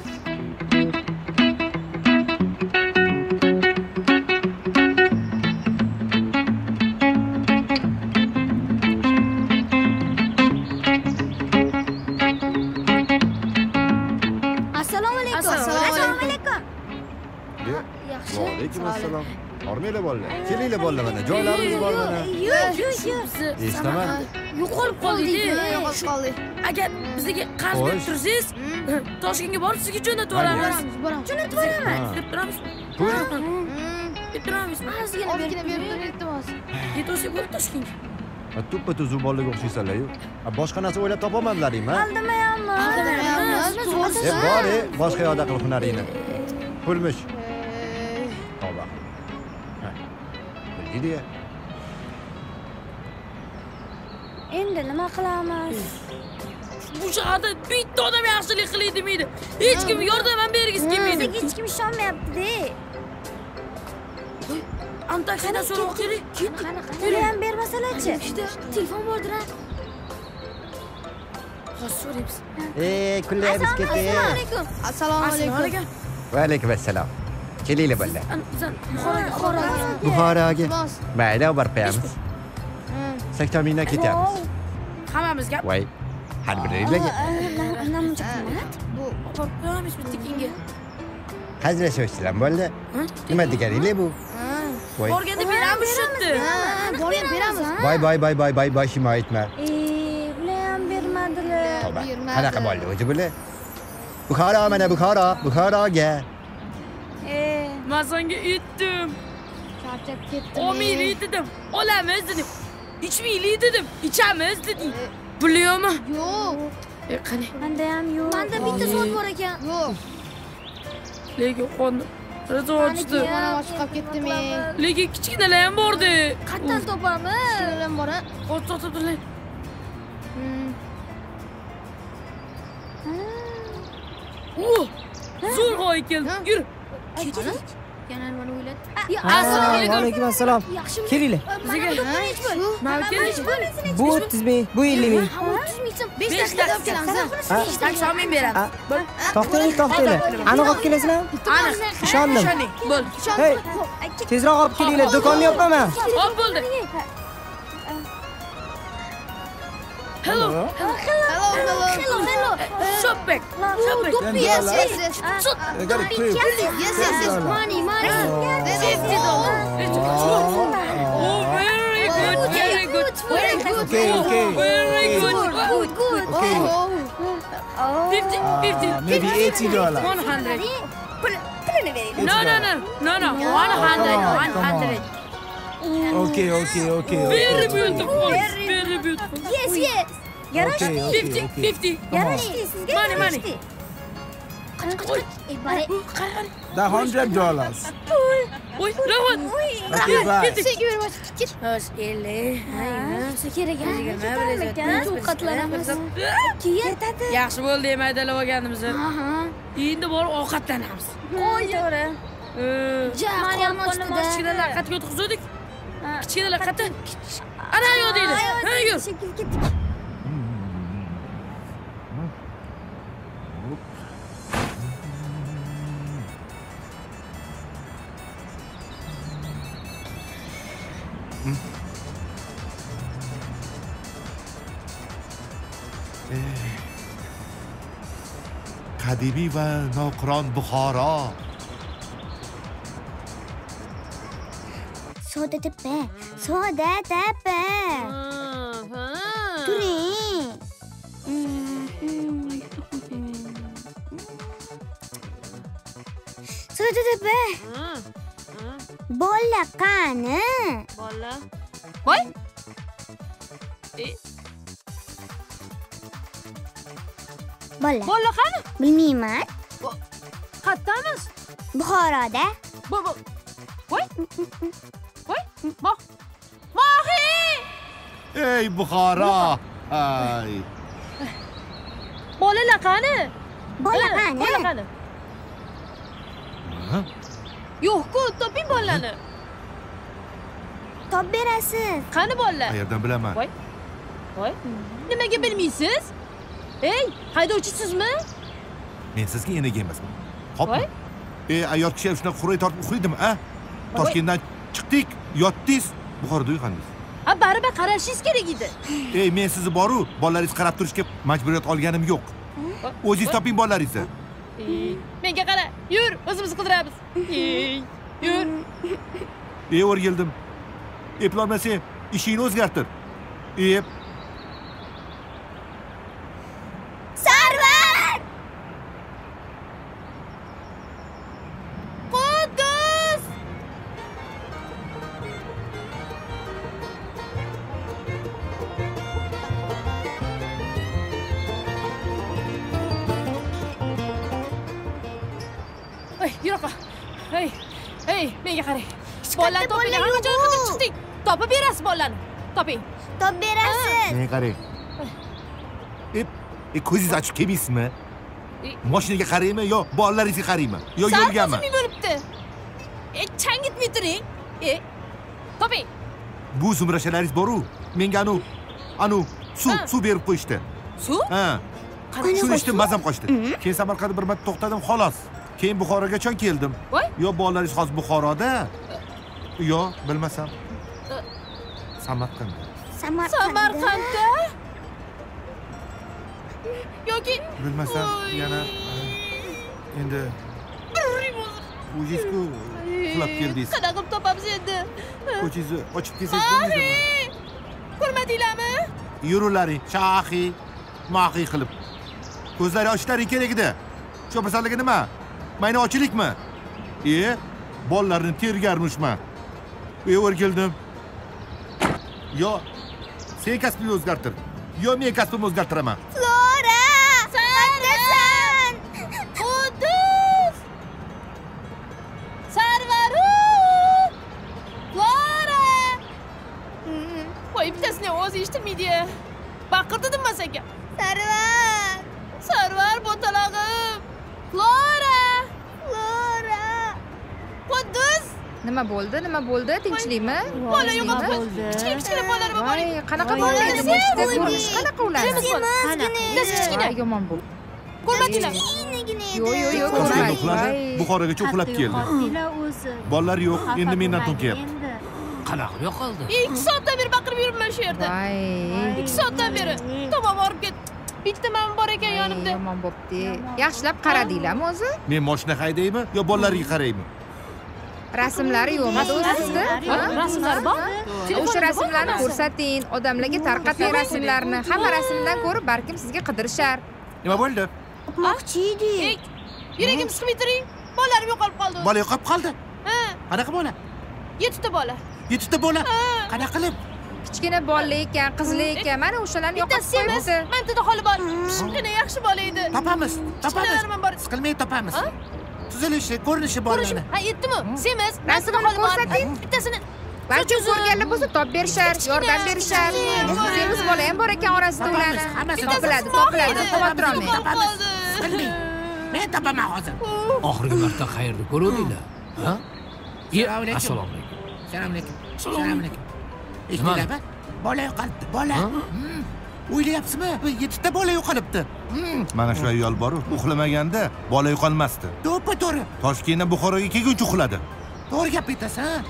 Alaykum assalom. Bormanglar bolalar. Kelinglar bolalar mana. Joylarimiz bor mana. Yo'q, yo'q, yo'q. Eshitaman. Yo'qolib qoldik. Yo'qolib qoldik. Agar bizga qarz berib tursangiz, Toshkentga borib sizga jo'natib yuboramiz. Jo'natib yuboramiz. Deb turamiz. Pul? Deb turamiz. Ozgina Ozgina berib tur, iltimos. Yetolsa bo'ldi Toshkentga. Tuppa tuzu bolalarga o'xshaysanlar-yu. Boshqa narsa o'ylab topolmadlaringmi? Aldamayapman. Aldamayapmiz. E, bor, boshqa yoqda qil hunaringni. Pulmish. Tavba. Ha. Bildi-ya. Endi nima qilamiz? Bu shaharda bitta odam yaxshilik qilaydi deydi. Hech kim yordam ham bergisi kelmaydi. Hech kim ishonmayapti-da. Antaksiyadan so'rab kerak. Qani, qani ham bermasalar-chi? Telefon bordir-a? Hozir so'raymiz. Ey, kullaymiz ketdi. Assalomu alaykum. Assalomu alaykum. Va alaykum assalom. Kelinglar bolalar. Bizan Buxoroga. Buxoroga. Mayli, borib qo'yamiz. sakson mingdan ketamiz. Hammamizga. Voy. Har biringlarga. Namuncha qimmat? Bu borib qo'yamiz bittikinga. Hazillashyapsizlar bolalar. Nima deganinglar bu? Voy. Borganda beramiz shutdi. Borib beramiz. Voy, voy, voy, voy, voy, boshim aytma. Ee, bular ham bermadilar. Tavba. Qanaqa bo'ldi o'zi bular? Buxoro mana Buxoro, Buxoroga. Ee, Men senga aytdim. charchab ketdim. Omiylik dedim. Olamiz dedim. İçmeylik dedim. İçamiz dedim. Biliyormu? Yo'q. E qani? Menda ham yo'q. Menda bitta soat bor ekan. Yo'q. Lekin qonni Razo ochdi. Mana ochib qolib ketdim. Lekin kichkinalar ham bordi. Qayerdan topamiz? Kichkinalar ham bor, ha? O'tib turlar. Uh! Zo'rg'a ekan. Yur. Yana nimani o'yladi? Assalomu alaykum assalom. Kelinglar. Bu o'ttiz ming, bu ellik ming. o'ttiz ming so'm besh besh daqiqada daqiqa. kelamiz. besh daqiqa men beraman. To'xtanglar, to'xtanglar. Aniq olib kelasizlar? Aniq. Ishondim. Bo'l. Hey, tezroq olib kelinglar, do'konni yopaman. Hop bo'ldi. Hello. Hello, hello. Hello, hello. Shopback. Shopback. Yes, yes, yes. I got it clear. Yes, yes, yes. Money, money. fifty dollars. Oh, very good. Very good. Very good. Okay, okay. Very good. Good, good. Okay. fifty, fifty. Maybe eighty dollars. one hundred. Pulini bering. No, no, no. No, no. one hundred. one hundred. Okay, okay, okay. Very beautiful. Very beautiful. Yes, yes. Yarashdi. Okay, fifty, okay. fifty. Yarashdi sizga. Money, money. Dahonjab jolas. Oy, rahmat. Rakiba. Senga berib ket. Ho'sh, ellik. Ha, kerak emas. Ovqatlanamiz. Keyin Yaxshi bo'ldi, maydalab olganimiz. Endi borib ovqatlanamiz. Qo'y, to'g'ri. Maryam ostida kichkinalar qatga o'tkazdik. Kichkinalar qatda. Ana yo'q deydi. Ha, yur. Qadimiy va noqiron Buxoro. Soda tepa, soda tepa. Turing. Soda tepa. Bola qani? Bola. Voy. Bola. Bola qani? Bilmayman. Qaddamiz? Buxoroda. Bo bo. Voy. Voy. Moh. Mohi! Ey Buxoro. Ay. Bolalar qani? Bola qani? Bola qani? Yo'q-ku, toping bolani. Top berasiz. Qani bolalar? Qayerdan bilaman? Voy. Voy. Nimaga bilmaysiz? Ey, haydovchisizmi? Men sizga enaga emasman. Xo'pmi? Ey, ayol kishi shunaqa qur'ay tortib uxlaydimi, a? Toshkentdan chiqdik, yotdingiz, Buxoroda uyg'ondingiz. A, baribir qarashingiz kerak edi. Ey, men sizni boru, bolalaringiz qarab turishga majburiyat olganim yo'q. O'zingiz toping bolalaringizni. Menga qara, yur, o'zimiz qidiramiz. Ey, yur. Ey, o'rgildim. Eplolmasang, ishingni o'zgartir. Ey, Sarvar! Qudus! Ey, yuraqa. Ey, ey, menga qarang. Bolani toping, hamma joyga qidirib chiqdik. Topib berasiz bolani. Toping. Top berasiz. menga qarang. Ey, ey, ko'zingizni ochib kelmaysizmi? Mashinaga qaraymi yo bolalaringizga qaraymi? Yo yo'lgami? Sarko'zim bo'libdi. Ey, changitmay turing. Ey, toping. Bu zumrashalaringiz boru, menga anu, anu suv, suv berib qo'yishdi. Suv? Ha. Shuni ichdim, mazam qochdi. Keyin Samarqandda bir marta to'xtadim, xolos. Keyin Buxoroga qachon keldim? Voy. Yo bolalaringiz hozir Buxoroda? Yo, bilmasam. Samarqandda. Samarqandda? Yoki Bilmasam, yana endi o'zingiz-ku uxlab keldingiz. Qanaqa qilib topamiz endi? Ko'chingizni ochib kelsangiz bo'lmaydimi? Ko'rmadinglarmi? Yurularing, shahi, mahi qilib. Ko'zlari ochishlaring kerak edi. Cho'pisanligi nima? Mayna ochilikmi? E, bollarni tergarmishman. E, o'rgildim. Yo, sen kasbingni o'zgartir. Yo, men kasbimni o'zgartiraman. Flora! Sarvar! Qudus! Sarvaru! Flora! Voy, bittasini o'zi eshitmaydi. Baqirdi nima senga? Sarvar! Sarvar bo'talog'im. Flora! Flora! Qudus! Nima bo'ldi? Nima bo'ldi? Tinchlikmi? Bola yo'qotdi. Kichkina bolalar bor. Voy, qanaqa bolalar bo'lishdi? Ko'rish qanaqa ular? Kichkina. Yomon bo'ldi. Ko'rmadinglar? Yo'q, yo'q, yo'q, Toshkentda ko'rmadim. uxladi, Buxorogacha uxlab keldi. Bolalar yo'q, endi mendan to'nkayapti. Qanaqa yo'qoldi? ikki soatdan beri baqirib yuribman shu yerda. Voy. ikki soatdan beri. Tamom borib ket. Bitta men bor ekan yonimda. Yomon bo'pti. Yaxshilab qaradinglarmi o'zi? Men mashina haydaymi yo bolalarga qaraymi? Rasmlari yo'qmi o'zingizda? Rasmlar bor. O'sha rasmlarni ko'rsating, odamlarga tarqating rasmlarni. Hamma rasmdan ko'rib, balkim sizga qidirishar. Nima bo'ldi? O'qmoqchi edik. Yuragim siqmay turing. Bolalarim yo'qolib qoldi. Bola yo'qolib qoldi? Ha. Qanaqa bola? yettita bola. yettita bola? Qanaqa qilib? kichkina bola ekan, qizli ekan. Mana o'shalarni yo'qotib qo'yibdi. Mantada xoli bor. Kichkina yaxshi bola edi. Topamiz, topamiz. Siqilmay topamiz. Tuzilishi, ko'rinishi borlarni. Ha, yetdimi? Semiz, mantada xoli bor. Bittasini Barcha ko'rganlar bo'lsa top berishar, yordam berishar. Semiz bola ham bor ekan orasida ularni. Hammasi topiladi, topiladi. Xavotir olmang. Men topaman hozir. Oxirgi marta qayerda ko'rdinglar? Ha? Assalomu alaykum. Assalomu alaykum. Assalomu alaykum. Eshitdinglarmi? Bola yo'qolibdi, bola. O'ylayapsizmi? yettita bola yo'qolibdi. Mana shu ayol bor-ku, uxlamaganda bola yo'qolmasdi. To'ppa to'g'ri. Toshkentdan Buxoroga kelguncha uxladi. To'g'ri gap aytasiz, ha?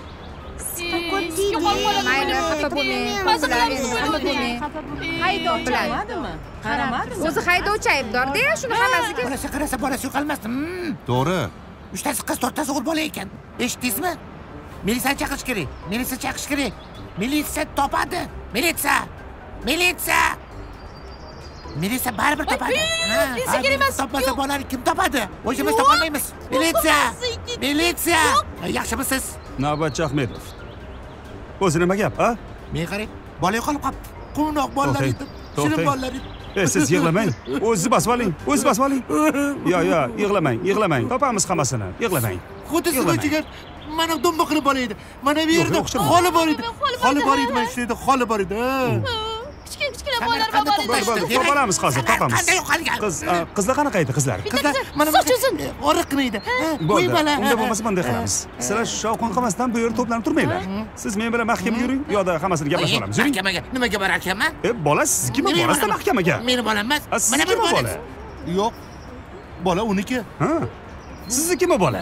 Mayli, xafa bo'lmang. Xafa bo'lmang. Haydov biladimi? Qaramadimi? O'zi haydovchi aybdor-da, shuni hammasiga. Bolasi qarasa bolasi yo'qolmasdi. To'g'ri. Uchtasi qiz, to'rttasi o'g'il bola ekan. Eshitdingizmi? Militsiyani chaqirish kerak. Militsiya chaqirish kerak. Militsiya topadi. Militsiya. Militsiya. Militsiya baribir topadi. Ha, militsiya kerak emas. Topmasa bolani kim topadi? O'zimiz topolmaymiz. Militsiya. Militsiya. Yaxshimisiz? Navbatchi Ahmedov. O'zi nima gap, ha? Men qarang, bola yo'qolib qolibdi. Quvnoq bolalar edi. Shirin bolalar edi. E, siz yig'lamang. O'zingizni bosib oling. O'zingizni bosib oling. Yo, yo, yig'lamang, yig'lamang. Topamiz hammasini. Yig'lamang. Xuddi sizga jigar mana dumba qilib bola edi. Mana bu yerda xoli bor edi. Xoli bor edi, mana shu yerda xoli bor edi. Kichkina kichkina bolalar bor edi. Bo'ldi, bo'ldi. Topamiz hozir, topamiz. Qanday yo'qolgan? Qiz, qizlar qanaqa edi, qizlar? Qizlar mana soch uzun. Oriq qilmaydi. Bo'ldi. Unda bo'lmasa bunday qilamiz. Sizlar shovqin qilmasdan bu yerda to'planib turmanglar. Siz men bilan mahkamaga yuring, yo'da hammasini gaplashib olamiz. Yuring. Mahkamaga nimaga borarkanman? E, bola siznikimi? Borasiz mahkamaga. Meni bolam emas. Mana bir bola. Yo'q. Bola uniki. Ha. Siznikimi bola?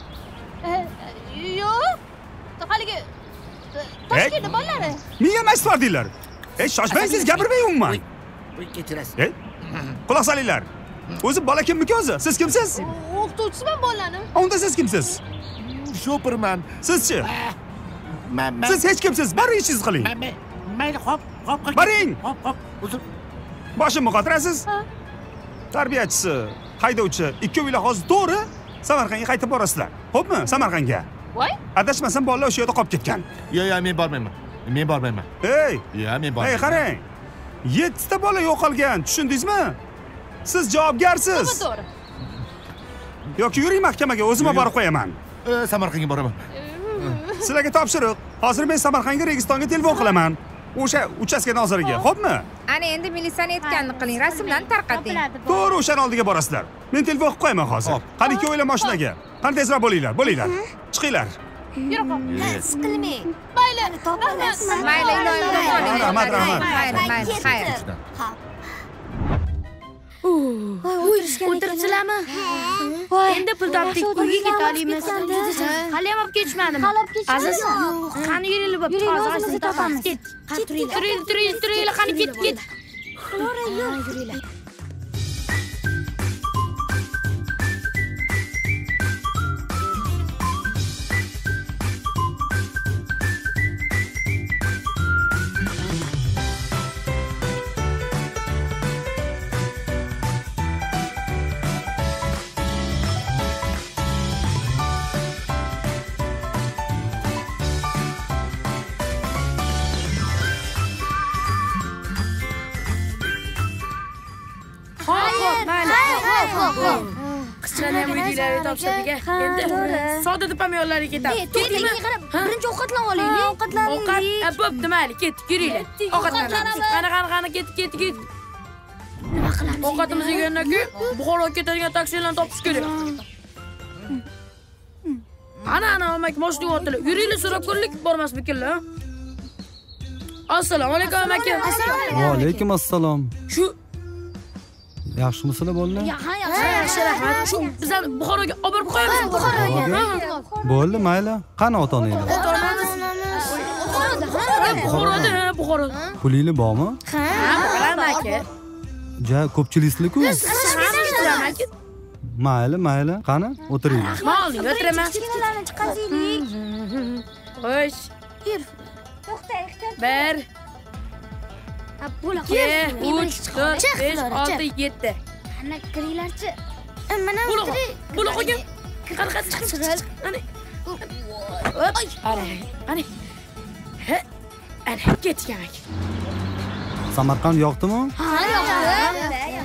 Yo'q. Haligi Toshkentda bolalari. Menga emas bordinglar. Ey, shoshmang, siz gapirmang umuman. Voy, ketirasiz. Ey, quloq solinglar. O'zi bola kimniki o'zi? Siz kimsiz? O'qituvchisiman bolani. Unda siz kimsiz? Shoperman. Sizchi? Men Siz hech kimsiz. Boring ishingizni qiling. Mayli, hop, hop, hop. Boring. Hop, hop. Uzr. Boshimni qotirasiz? Tarbiyachisi, haydovchi, ikkovinglar hozir to'g'ri Samarqandga qaytib borasizlar. Xo'pmi? Samarqandga. Voy. Adashmasam bolalar o'sha yerda qolib ketgan. Yo, yo, men bormayman. Men bormayman. Ey! Yo, men bormayman. Ey, qarang. yettita bola yo'qolgan, tushundingizmi? Siz javobgarsiz. To'g'ri. Yoki yuring mahkamaga, o'zim olib borib qo'yaman. Samarqandga boraman. Sizlarga topshiriq. Hozir men Samarqandga Registonga telefon qilaman. O'sha uchastka noziriga, xo'pmi? Ana endi militsiyani aytganini qiling, rasmlarni tarqating. To'g'ri, o'shaning oldiga borasizlar. Men telefon qilib qo'yaman hozir. Qani ikkovinglar mashinaga. Qani tezroq bo'linglar, bo'linglar. Chiqinglar. Yurib. Siqilmang. Mayli, rahmat. Mayli, iloyim bo'ling. Rahmat, rahmat. Mayli, mayli, xayr. O'tiribsizlarmi? Endi pul topdik, uyga keta olamiz. Hali ham olib ketishmadimi? Aziz, qani yuringlar bo'pti, hozir sizni topamiz. Ket. Turinglar, turinglar, turinglar, qani ket, ket. Yuringlar. Qizchalarni ham uydagilarga topshirdik. Endi Sodiq ham yo'llariga ketamiz. Ketdingmi? Birinchi ovqatlanib olaylik. Ovqatlanib. Ovqat, bo'pti, mayli, ketdik, yuringlar. Ovqatlanamiz. Qani, qani, qani, ketdik, ketdik, ketdik. Nima qilamiz? Ovqatimiz yegandan keyin Buxoroga ketadigan taksilarni topish kerak. Ana, ana, amak, moshina o'tirib. Yuringlar, so'rab ko'rlik, bormasmikinlar. Assalomu alaykum, amaki. Assalomu alaykum. Va alaykum assalom. Shu Yaxshimisizlar bolalar? Ha, yaxshi, yaxshi, rahmat. Shu bizlarni Buxoroga olib borib qo'yamiz. Buxoroga. Bo'ldi, mayli. Qani ota-onanglar? Ota-onamiz Buxoroda, Buxoroda. Pulinglar bormi? Ha, bilaman aka. Ja, ko'pchiliklar-ku. Amaki. Mayli, mayli. Qani, o'tiringlar. Mayli, o'tiraman. Kichkinalarni chiqazaylik. Xo'sh. Yur. To'xta, ehtiyot. Bir. Bo'la ikki, uch, to'rt, besh, olti, yetti. Qani kiringlarchi. Mana o'tiring. Bo'la qo'ygan. Qani, chiqib. Ani. Hop. Ana. Ani. Ana, ketgan aka. Samarqand yoqdimi? Ha, yoqdi.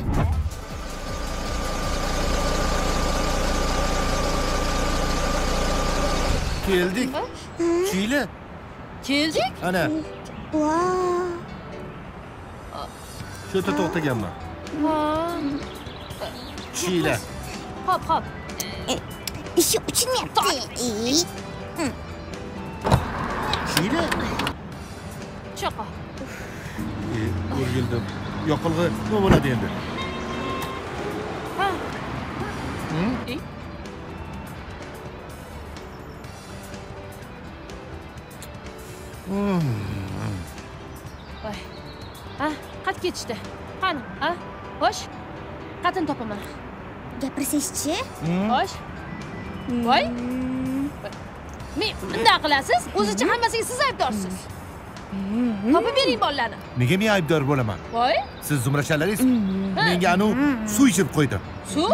Keldik. Chiyli. Keldik? Ana. Vau. Shu yerda to'xtaganman. Ha. Chiyli. Hop, hop. Ishi uchinyapti. Chiyli. Cho'qa. O'rgildim. Yoqilg'i nima bo'ladi endi? Ha. Hmm? Voy. Ha, qat ketishdi. Qani, ha? Xo'sh. Qatini topaman. Gapirsangchi? Xo'sh. Voy. Men bunday qilasiz, o'zicha hammasiga siz aybdorsiz. Topib bering bolalarni. Nega men aybdor bo'laman? Voy. Siz zumrachalaringiz menga anu suv ichib qo'ydi. Suv?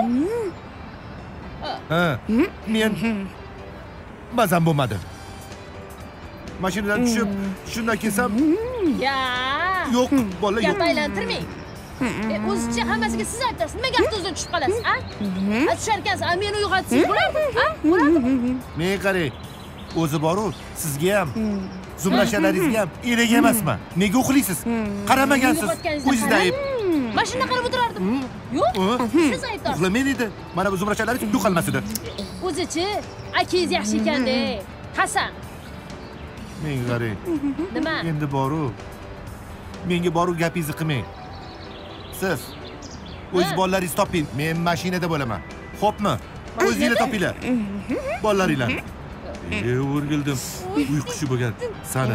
Ha. Men mazam bo'lmadi. Mashinadan tushib, shundan kelsam, Ya. yo'q, bola yo'q. Gap aylantirmang. E, o'zicha hammasiga siz aytasiz. Nima gapni o'zidan tushib qolasiz, a? A tushar ekansiz, a meni uyg'otsangiz bo'lardi, a? Bo'lardi. Men qarang, o'zi bor-ku, sizga ham, zumrashalaringizga ham erek emasman. Nega uxlaysiz? Qaramagansiz. O'zingizda ayb. Mashina qarab o'tirardim. Yo'q, siz aybdorsiz. Uxlamaydi edi. Mana bu zumrachalaringiz yo'qolmas edi. O'zichi akangiz yaxshi ekan-da. Hasan. Men qarang. Nima? Endi bor-ku. Menga bor-ku gapingizni qilmang. Siz o'z bolalaringizni toping, men mashinada bo'laman. Xo'pmi? O'zingizlar topinglar. Bolalaringlarni. E, o'rgildim. Uyqushi bo'lgan sani.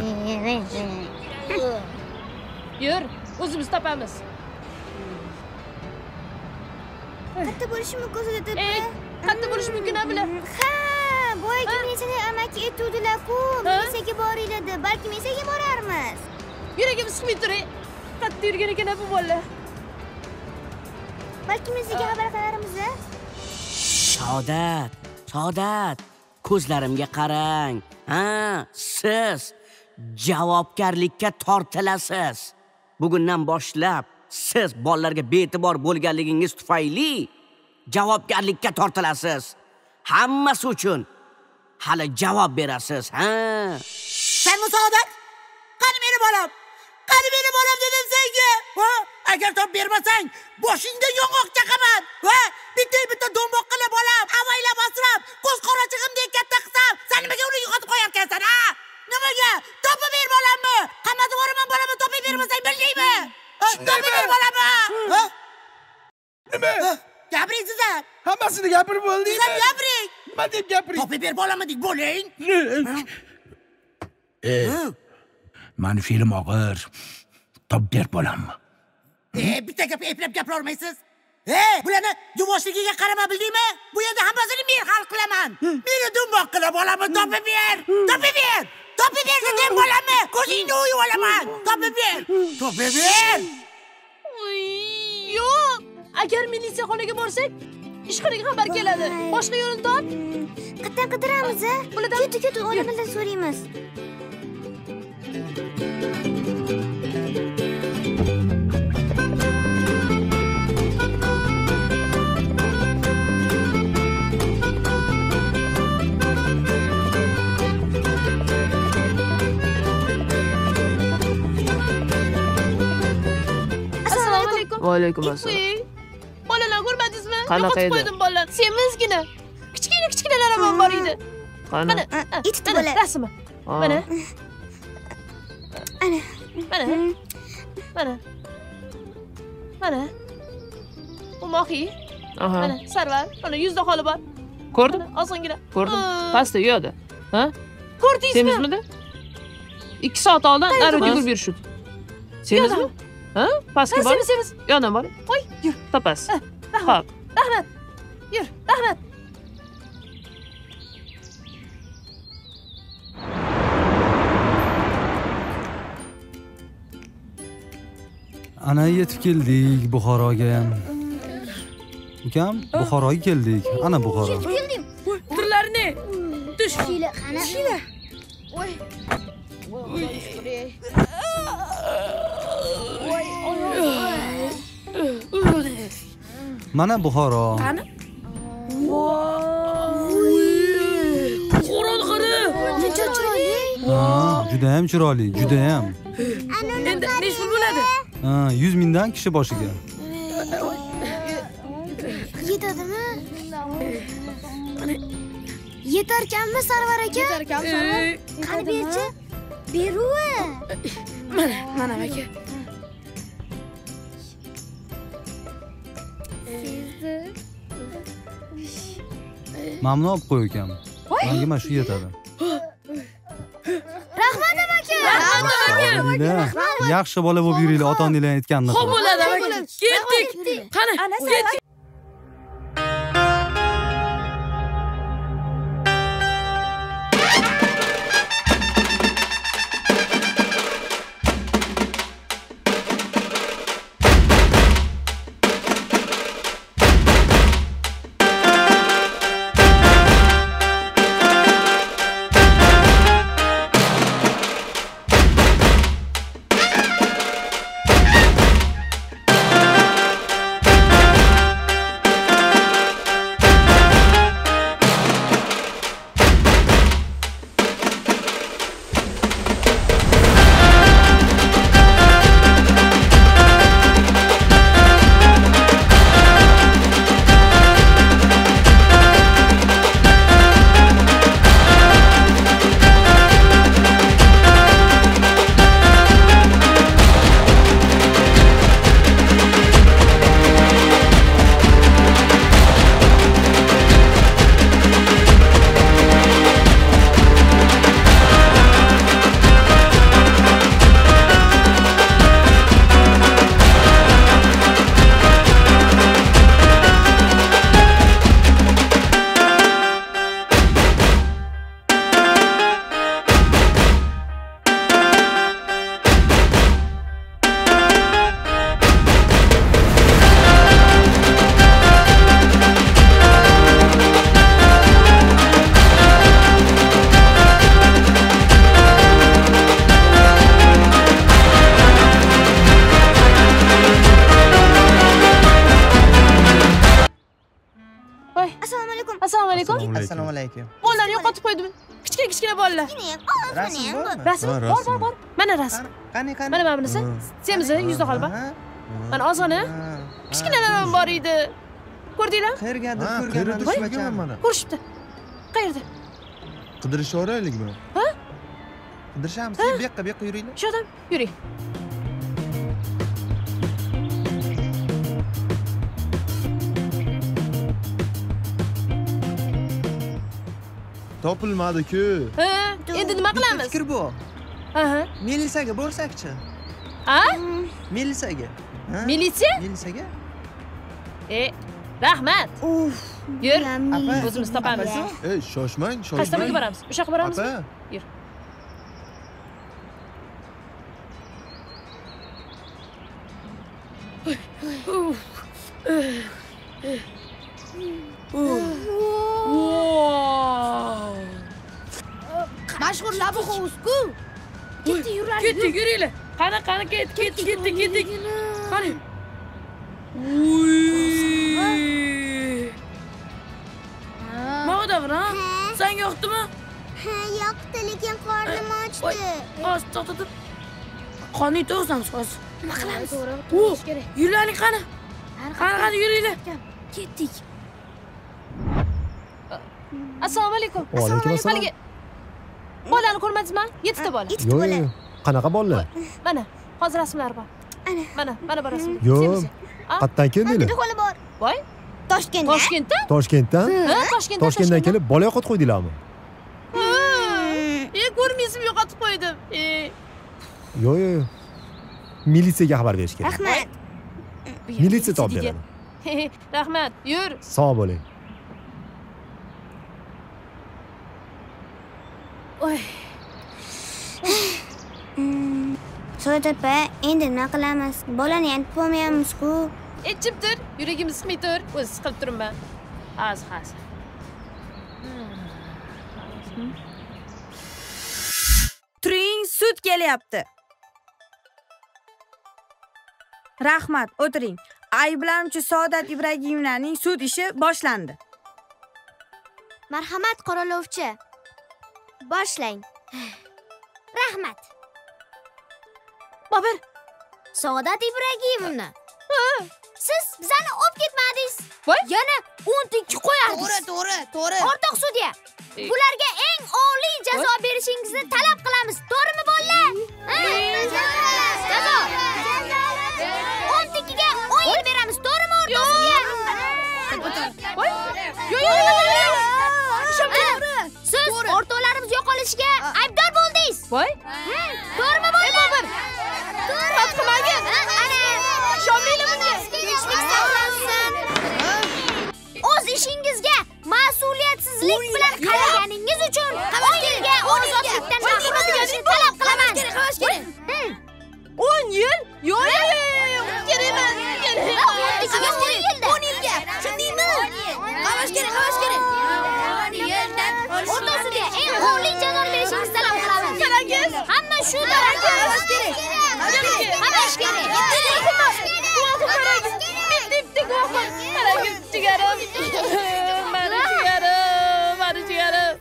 Yur, o'zimiz topamiz. Qayerda bo'lishi mumkin o'zi deb. Ey, qayerda bo'lishi mumkin abla? Ha, boyagi meni amaki aytuvdilar-ku, mesaga boringlar deb. Balki mesaga borarmiz. Yuragim siqmay turing. Qayerda yurgan ekan bu bola? Balki mesaga xabar qilarmiz-a? Saodat, Saodat, ko'zlarimga qarang. Ha, siz javobgarlikka tortilasiz. Bugundan boshlab siz bolalarga be'tibor bo'lganligingiz tufayli javobgarlikka tortilasiz. Hammasi uchun hali javob berasiz, ha? Sen Saodat, qani meni bolam? Qani meni bolam dedim senga. Ha? Agar top bermasang, boshingda yong'oq chaqaman. Ha? Bitta-bitta do'mboq qilib bolam, avaylab asrab, ko'z qorachig'imdek katta qilsam, sen nimaga uni yo'qotib qo'yarkansan, ha? Nimaga? Topib ber bolamni. Qamatib yuboraman bolamni topib bermasang, bildingmi? Topib ber bolamni. Ha? Nima? Gapiring sizlar. Hammasini gapirib bo'ldingmi? Sizlar gapiring. Nima deb gapiring? Topib ber bolamni deb bo'ling. Eh. Mani film og'ir. Topib ber bolamni. Eh, bitta gap eplab gapira olmaysiz. Hey, bularni yuvoshligiga qarama, bildingmi? Bu yerda hammasini men hal qilaman. Meni do'mboq qilib bolamni topib ber. Topib ber. Topib ber dedim bolamni. Ko'zingni o'yib olaman. Topib ber. Topib ber. Yo'q. Agar militsiya xonaga borsak, ishxonaga xabar keladi. Boshqa yo'lini top. Qayerdan qidiramiz-a? Ket-ket, olamdan so'raymiz. Va alaykum assalom. Bolalar ko'rmadingizmi? Qanaqa edi? Qo'ydim bolalar. Semizgina. Kichkina kichkinalar ham bor edi. Qani? Ikkita bola. Rasmi. Mana. Ana. Mana. Mana. Mana. Bu Mohi. Aha. Mana Sarvar. Mana yuzda holi bor. Ko'rdim? Ozgina. Ko'rdim. Pastda yo'qdi. Ha? Ko'rdingizmi? Semizmidi? ikki soat oldin nari yugurib yurishdi. Semizmi? Ha? Pastga bor. Semiz, semiz. Yondan bor. Qo'y, yur. Topasiz. Rahmat. Rahmat. Yur, rahmat. Ana yetib keldik Buxoroga ham. Ukam, Buxoroga keldik. Ana Buxoro. Turlarni. Tush. Shila, qani? Shila. Voy. Mana Buxoro. Qani? Buxoro qara. Necha chiroyli. Ha, juda ham chiroyli, juda ham. Endi necha pul bo'ladi? Ha, yuz mingdan kishi boshiga. Yetadimi? Yetarkanmi Sarvar aka? Yetarkan Sarvar. Qani berchi? Beruvi. Mana, mana aka. Mamnun olib qo'y ekan. Menga mana shu yetadi. Rahmat aka. Rahmat aka. Yaxshi bola bo'lib yuringlar, ota-onalar aytganini. Xo'p bo'ladi aka. Ketdik. Qani, ketdik. Assalomu alaykum. Bolalarni yo'qotib qo'ydim. Kichkina kichkina bolalar. Rasm bor. Rasm bor, bor, bor. Mana rasm. Qani, qani. Mana mana bunisi. Semizni yuzda qolba. Mana ozg'ina. Kichkinalar ham bor edi. Ko'rdinglar? Qayergadir ko'rganman, tushmagan mana. Ko'rishibdi. Qayerda? Qidirishga oraylikmi? Ha? Qidirishamiz. Bu yoqqa, bu yoqqa yuringlar. Shu odam, yuring. Topilmadi-ku. Ha, endi nima qilamiz? Fikr bu. Aha. Militsiyaga borsak-chi? Ha? Militsiyaga. Militsiya? Militsiyaga. E, rahmat. Uf. Yur, o'zimiz topamiz. Ey, shoshmang, shoshmang. Qaysi tomonga boramiz? O'sha yoqqa boramizmi? Yur. Mashhur labi hovuz-ku. Ketdik, yurlar. Ketdik, yuringlar. Qani, qani, ket, ket, ketdik, ketdik. Qani. Maqdavr, ha? Senga yoqdimi? Ha, yoqdi, lekin qornim ochdi. Oz, to'xtatib. Qonni to'g'risamiz hozir. Nima qilamiz? Yurlaring qani? Qani, qani, yuringlar. Ketdik. Assalomu alaykum. Va alaykum assalom. Haligi bolani ko'rmadingizmi? yettita bola. Yo'q, yo'q. Qanaqa bolalar? Mana, hozir rasmlar bor. Ana, mana, mana bor rasm. Yo'q. Qayerdan keldinglar? Qo'li bor. Voy. Toshkentdan. Toshkentdan? Toshkentdan? Ha, Toshkentdan. Toshkentdan kelib bola yo'qotib qo'ydinglarmi? E, ko'rmaysizmi, yo'qotib qo'ydim. E. Yo'q, yo'q. Militsiyaga xabar berish kerak. Rahmat. Militsiya topib beradi. Rahmat, yur. Sog' bo'ling. Oy. So'dapa, endi nima qilamiz? Bolani ham topolmayapmiz-ku. Echib tur, yuragimiz siqmay tur. O'zi siqilib turibman. Az, az. Turing, sud kelyapti. Rahmat, o'tiring. Ayblanuvchi Saodat Ibragimovnaning sud ishi boshlandi. Marhamat, qoralovchi. Boshlang. Rahmat. Bobur, Saodat Ibragimovna. Siz bizani olib ketmadingiz. Voy, yana o'n ikki qo'yardingiz. To'g'ri, to'g'ri, to'g'ri. O'rtoq sudya, bularga eng oliy jazo berishingizni talab qilamiz. To'g'rimi, bolalar? Jazo. o'n ikkiga o'n yil beramiz. To'g'rimi, o'rtoq sudya? Voy, yo, yo, yo, yo. Siz o'rtoqlarimiz yo'qolishiga aybdor bo'ldingiz. Voy. To'g'rimi, bolalar? To'g'ri. Qilmagin. O'z ishingizga mas'uliyatsizlik bilan qaraganingiz uchun o'n yilga ozodlikdan mahrum etilishni talab qilaman. o'n yil? Yo'q, yo'q, yo'q, kerak emas. o'n yilga. Tushundingmi? Qamash kerak, qamash kerak. O'rtoq sudya, eng oliy jazoni berishingizni talab qilaman. Kerakmiz. Hamma shu darajada Qamash kerak. qamash kerak. Bitti guvohman. Qarang, jigarim. Mani jigarim, mani jigarim.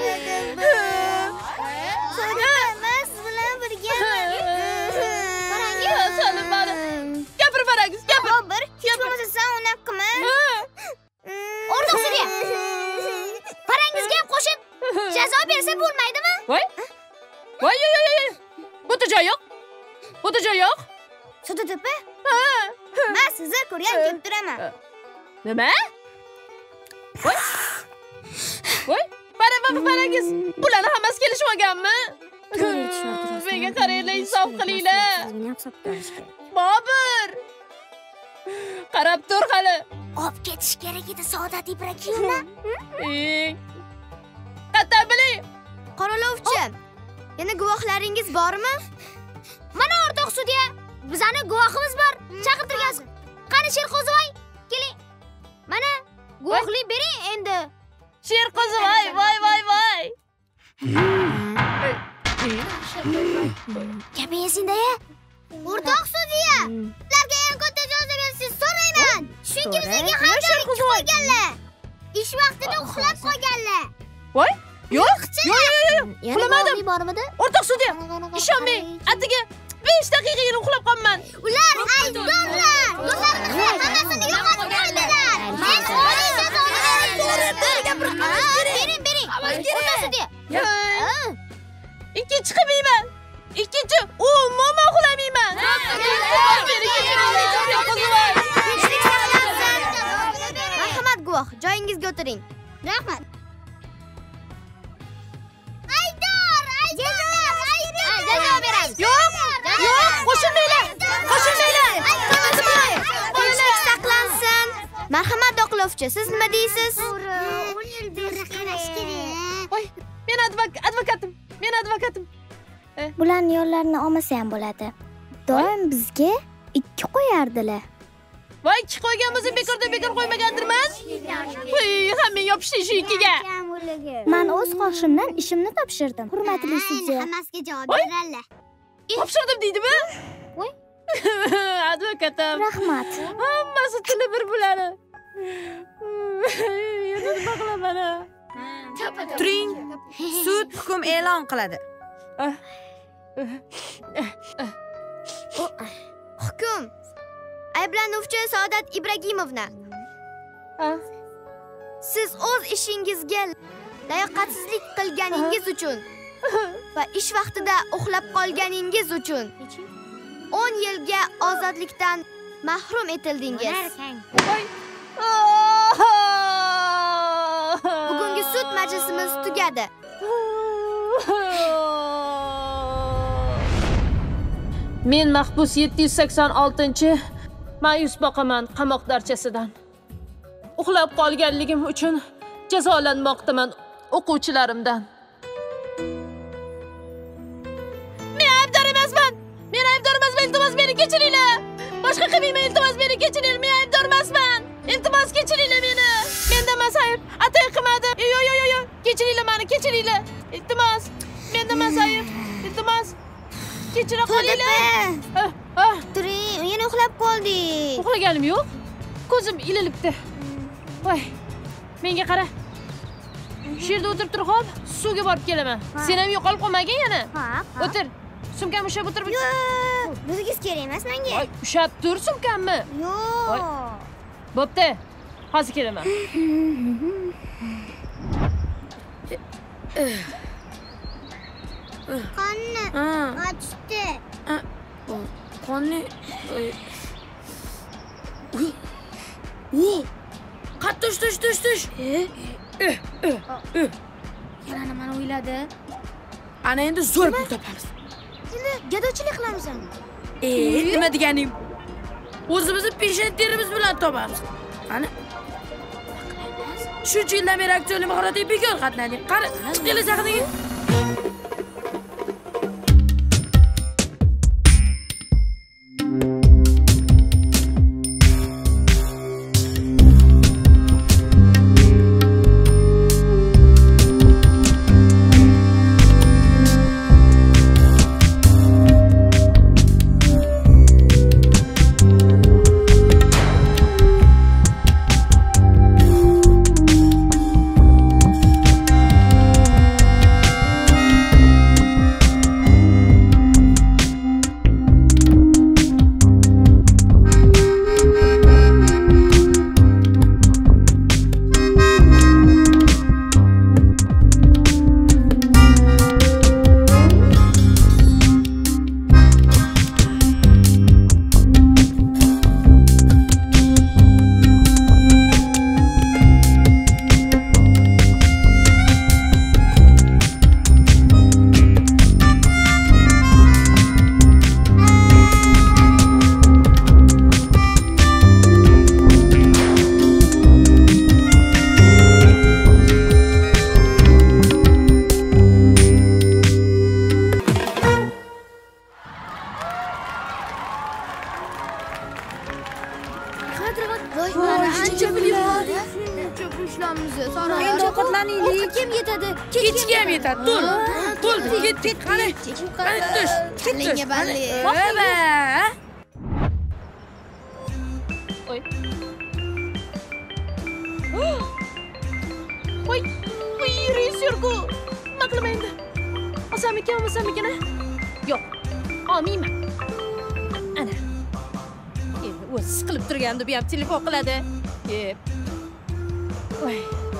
So'raymiz bilan birga. Parangiz, so'lim mani. Gapir parangiz, gapir. Bir, hech bo'lmasa sen unaqa qilma. O'rtoq sudya. Parangizga ham qo'shib jazo bersa bo'lmaydimi? Voy. Voy, yo'q, yo'q, yo'q. Butda joy yo'q. Butda joy yo'q. Sudi tepa? Ha. Men sizni ko'rgan kelib turaman. Nima? Voy. Voy, para va parangiz. Bularni hammasi kelishib olganmi? Menga qaranglar, insof qilinglar. Bobur. Qarab tur hali. Olib ketish kerak edi Saodat Ibragimovna. Qatta biling. Qoralovchi, yana guvohlaringiz bormi? Mana o'rtoq sudya, bizani guvohimiz bor. Chaqirtirgansiz. Qani Sherqo'zivoy, keling. Mana guvohlik bering endi. Sherqo'zivoy, voy, voy, voy. Gapingizda-ya. O'rtoq sudya, ularga eng katta jazo berishni so'rayman. Chunki bizga haydab qo'yganlar. Ish vaqtida uxlab qolganlar. Voy, yo'q, yo'q, yo'q. Uxlamadim. Bormidi? O'rtoq sudya, ishonmang. Atiga besh daqiqa yana uxlab qolman. Ular aybdorlar. Do'stlarimni hammasini yo'qotib qo'ydilar. Men oliy jazoni bering. Bering, bering. O'rtoq sudya. Ikkinchi qilmayman. Ikkinchi umuman uxlamayman. Marhamat guvoh, joyingizga o'tiring. Rahmat. Aydor, aydorlar, aydor. Jazo beramiz. Yo'q, yo'q, qo'shilmanglar. Qo'shilmanglar. Tinchlik saqlansin. Marhamat doqlovchi, siz nima deysiz? o'n yil beri qarash kerak. Voy, men advokatim. Men advokatim. Bularni yo'llarini olmasa ham bo'ladi. Doim bizga ikki qo'yardilar. Voy, ikki qo'ygan bo'lsa bekorda bekor qo'ymagandirman. Voy, hamma yopishdi shu ikkiga. Men o'z xohishimdan ishimni topshirdim. Hurmatli sudya. Hammasiga javob beradilar. Topshirdim deydimi? Voy. Advokatim. Rahmat. Hammasi tili bir bularni. Yana nima qilaman? Turing. Sud hukm e'lon qiladi. Hukm. Ayblanuvchi Saodat Ibragimovna. Siz o'z ishingizga layoqatsizlik qilganingiz uchun va ish vaqtida uxlab qolganingiz uchun o'n yilga ozodlikdan mahrum etildingiz. Bugungi sud majlisimiz tugadi. Men mahbus yetti yuz sakson oltinchi ma'yus boqaman qamoq darchasidan. Uxlab qolganligim uchun jazolanmoqdaman o'quvchilarimdan. Men aybdor emasman. Men aybdor emasman. Iltimos meni kechiringlar. Boshqa qilmayman. Iltimos meni kechiringlar. Men aybdor emasman. Iltimos kechiringlar meni. Menda emas ayb. Atay qilmadi. Yo yo yo yo. Kechiringlar meni, kechiringlar. Iltimos. Menda emas ayb. Iltimos. kechira qolinglar. Turing, yana uxlab qoldik. Uxlaganim yo'q. Ko'zim ilinibdi. Voy. Menga qara. Shu yerda o'tirib tur, xo'p? Suvga borib kelaman. Sen ham yo'qolib qolmagin yana. Ha. O'tir. Sumkamni ushlab o'tirib. Yo'q, bizga kerak emas menga. Voy, ushlab tur sumkamni. Yo'q. Bo'pti. Hozir kelaman. Qonni ochdi. Qonni. Qat tush tush tush tush. Yana nimani o'yladi? Ana endi zo'r pul topamiz. Endi gadochilik qilamizmi? Eh, nima deganing? O'zimizni pensionerimiz bilan topamiz. Ana. Shuncha yildan beri aktyorlik mahoratiga bekor qatnadik. Qani, chiqinglar sahnaga. Biar telefon qiladi. Yep. Voy.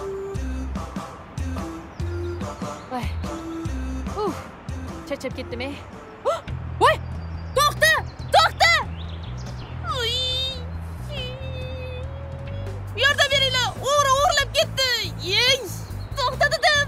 Voy. Uf. Charchab ketdim-ey. Voy! To'xta! To'xta! Oy! Yordam beringlar. O'g'ri o'g'irlab ketdi. Yey! To'xta dedim.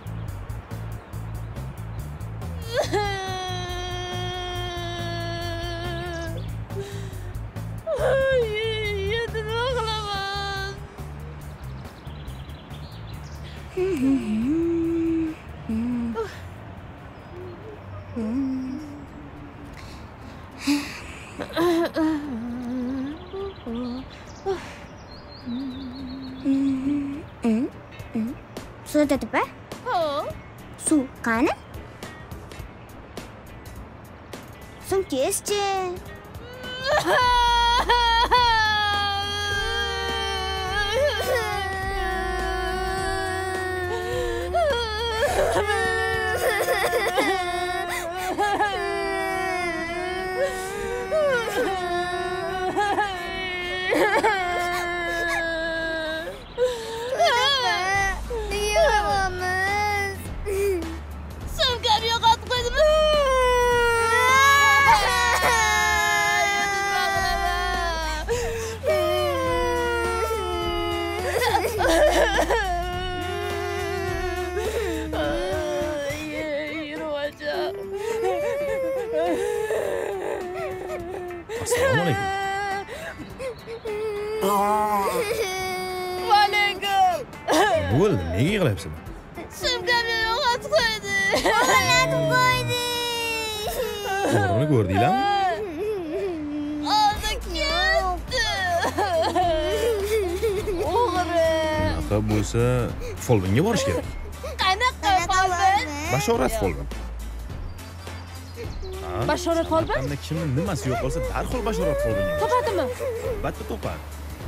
Sudah tutup ya? Oh. Su, kan? Sun kesce. Assalomualaikum. Vaalaykum. Bo'ldi, nega yig'layapsan? Sumkamni yo'qotib qo'ydi. Yo'qotib qo'ydi. O'g'rini ko'rdinglarmi? Oldi ketdi. O'g'ri. Unaqa bo'lsa, folbinga borish kerak. Qanaqa folbin? Bashorat folbin. Ha, Bashorat Folbin? Hamda kimning nimasi yo'q bo'lsa, darhol Bashorat Folbinga. Topadimi? Albatta topadi.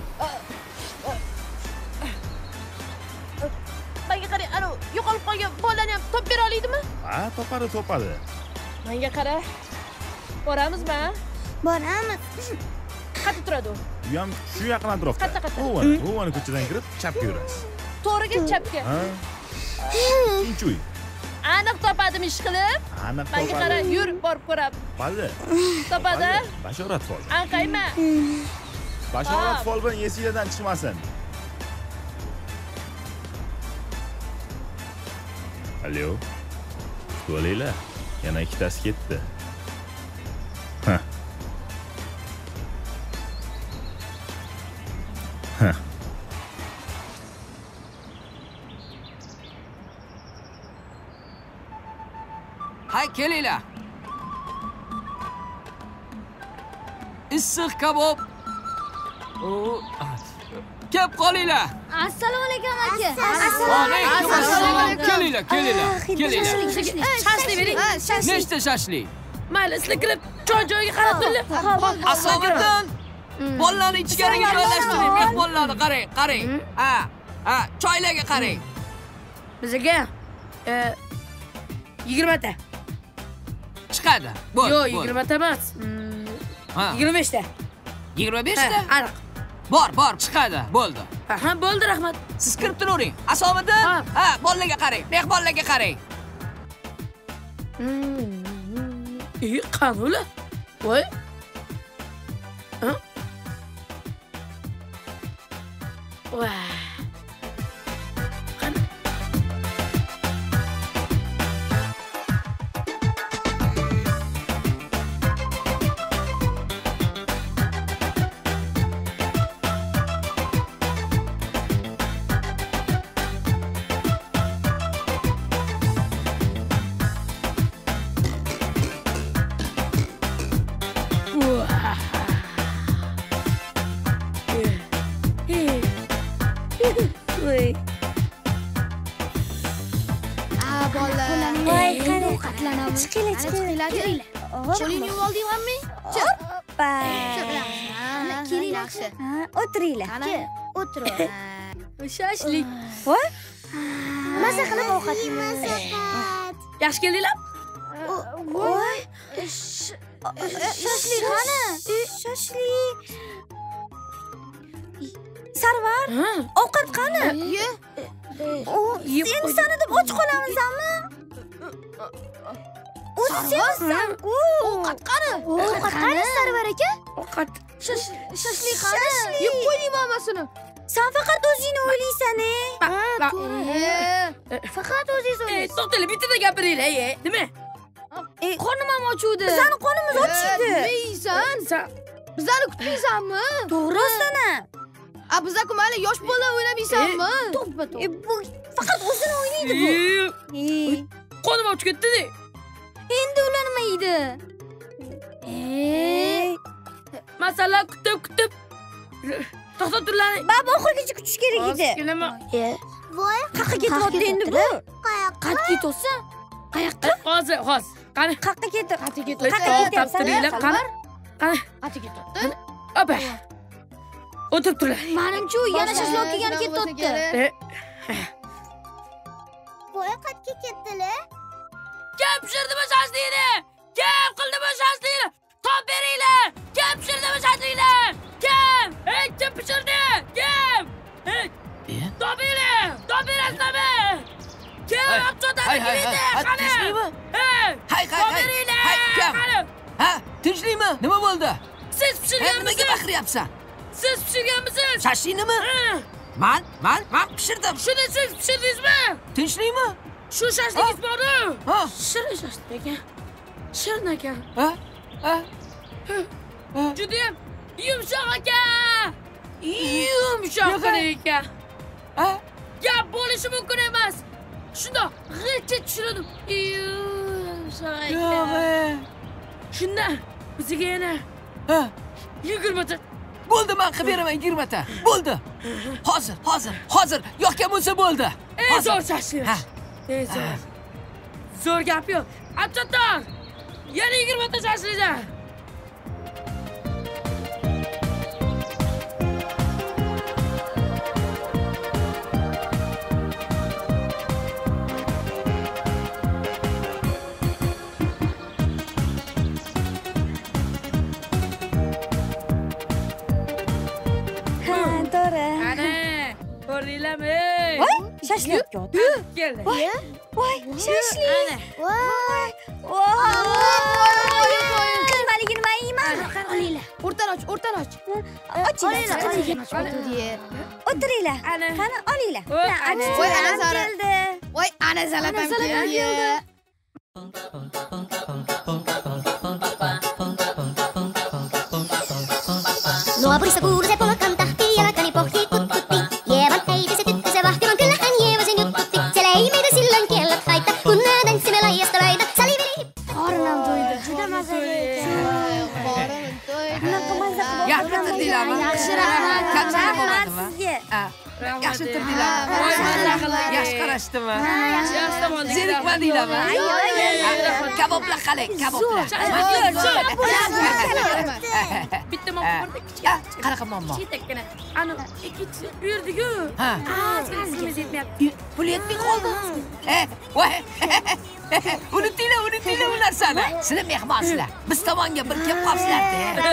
Menga qarang, ana yo'qolib qolgan bolani ham topib bera oladimi? Ha, topadi, topadi. Menga qara. Boramizmi? Boramiz. Qayerda turadi u? U ham shu yaqin atrofda. Qayerda, qayerda? O'vani, o'vani ko'chadan kirib, chapga yurasiz. To'g'riga chapga. Ha? Tinch uy. Aniq topadimi ish qilib? Aniq topadi. Menga qara, yur, borib ko'rab. Topadi. Topadi? Bashorat Folbin. Anqayma. Bashorat Folbin esingizdan chiqmasin. Alo. Bo'linglar. Yana ikkitasi ketdi. Ha. Ha. Hay kelinglar. Issiq kabob. O, kelib qolinglar. Assalomu alaykum aka. Assalomu alaykum. Kelinglar, kelinglar. Kelinglar. Shashlik bering. Nechta shashlik? Mayli, sizlar kirib, joy-joyiga qarab turinglar. Asobiddin. Bolalarni ichkariga joylashtiring. Mehmonlarni qarang, qarang. Ha, ha, choylarga qarang. Bizga yigirma ta. Chiqadi. Bo'l. Yo'q, yigirma ta emas. yigirma besh ta. yigirma besh ta? Aniq. Bor, bor, chiqadi. Bo'ldi. Ha, bo'ldi, rahmat. Siz kirib turavering. Asobiddin. Ha, bolalarga qarang. Mehmonlarga qarang. Ey, qani ular? Voy. Ha? Voy. Qo'lingni yuvib oldingmi? Hoppa. Kelinglar. O'tiringlar. Qani, o'tiring. Shashlik. Voy. Maza qilib ovqat yeymiz. Yaxshi keldinglar? Voy. Shashlik qani? Shashlik. Sarvar, ovqat qani? Ye. Endi sani deb och qolamizmi? O'zingizsan-ku. Ovqat qani? Ovqat qani Sarvar aka? Ovqat. Shashlik qani? Yeb qo'ying mammasini. Sen faqat o'zingni o'ylaysan-e. Faqat o'zingiz o'ylaysiz. To'xtanglar, bittada gapiringlar, ey. Nima? Qornim ham ochuvdi. Bizani qornimiz ochishdi. Neysan? Bizani kutmaysanmi? To'g'ri rostana. A bizaku mayli yosh bola o'ynamaysanmi? To'ppa-to'p. Bu faqat o'zini o'ynaydi bu. Qornim ochib ketdi-da. Endi ulanmaydi. Ey. Masala kutib kutib. To'xtab turlar. Baba oxirigacha kutish kerak edi. Nima? Voy, qayerga ketyapti endi bu? Qayoqqa? Qayerga ketyapsan? Qayoqqa? Hozir, hozir. Qani? Qayerga ketdi? Qayerga ketdi? Qayerga turinglar, qani? Qani? Qayerga ketyapti? Opa. O'tirib turlar. Menimcha u yana shashlik kelgani ketyapti. Voy, qayerga ketdilar? Kim pishirdi bu shashlikni? Kim qildi bu shashlikni? Top beringlar! Kim pishirdi bu shashlikni? Kim? Ey, kim pishirdi? Kim? Ey, top beringlar! Top berasizlarmi? Kim apchotani kirdi? Qani? Ey, hay hay hay. Hay, kim? Ha, tinchlikmi? Nima bo'ldi? Siz pishirganmisiz? Nimaga baqiryapsan? Siz pishirganmisiz? Shashliknimi? Man, man, man pishirdim. Shuni siz pishirdingizmi? Tinchlikmi? Shu shashligingiz bormi? Ha. Shirin shashlik ekan. Shirin ekan. Ha? Ha? Judayam yumshoq ekan. Yumshoq ekan. Ha? Gap bo'lishi mumkin emas. Shundoq g'ijja tushirdim. Yumshoq ekan. Shundan bizga yana ha yigirma ta. Bo'ldi, men qilib beraman yigirma ta. Bo'ldi. Hozir, hozir, hozir yoqgan bo'lsa bo'ldi. Ey zo'r shashlik. Ha. Ey zo'r. Zo'r gap yo'q. Abchator. Yana yigirma ta shashlidan. Ko'rdinglarmi? Voy, shashlik. Keldi. Voy, voy, shashlik. Ana. Voy. Voy. Nimaligini nima yeyman? Olinglar. O'rtan och, o'rtan och. Ochinglar, ochinglar. O'tiringlar. Qani, olinglar. Voy, ana Zara. Voy, ana Zalatam keldi. No abris seguro se polo canta y la cani por hi kut kutti llevan hey de se tit se va que man killa han lleva se nyut kutti se lei me de sillan kella khaita kunna dan se mela yastarayda sali bili qornam to'ydi juda mazali Qornim to'ydi. Bunaqa mazza qilib Yaxshi tirdinglarmi? Yaxshi rahmat. Kamchilik Rahmat bo'lmadimi? sizga. Yaxshi tirdinglarmi? Voy, mazza qildi. Yaxshi qarashdimi? Yaxshi tomon. Zerikmadinglarmi? Kaboblar qalay, kaboblar. Bitta momon bor. Qanaqa momon? Chetakkina. Ana, ikkisi buyurdi-ku. Ha. Ah, sizimiz yetmayapti. Pul yetmay qoldi. Eh, voy. Unutinglar, unutinglar bu narsani. Sizlar mehmonsizlar. Biz tomonga bir kelib qolibsizlar-da.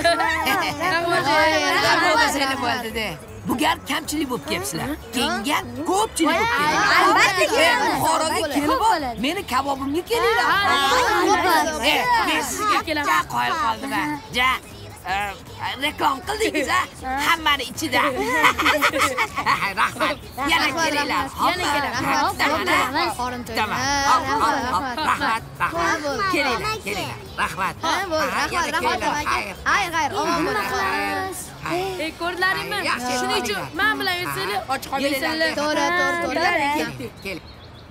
Rahmat bo'ldi-da. Bu gal kamchilik bo'lib kelibsizlar. Keyinga ko'pchilik bo'lib keladi. Albatta keladi. Buxoroga kelib, meni kabobimga kelinglar. Eh, men sizga ja qo'yib qoldim-a. Ja. Reklom qildingiz-a? Hammani ichida. Rahmat. Yana kelinglar. Yana kelamiz. Tamam. Qorin to'ydi. Tamam. Rahmat, rahmat. Kelinglar, kelinglar. Rahmat. Ha, bo'ldi. Rahmat, rahmat. Xayr, xayr. Omon bo'lasiz. Ey, ko'rdinglarmi? Shuning uchun men bilan yursanglar, och qolmaysizlar. To'g'ri, to'g'ri, to'g'ri. Keling, keling.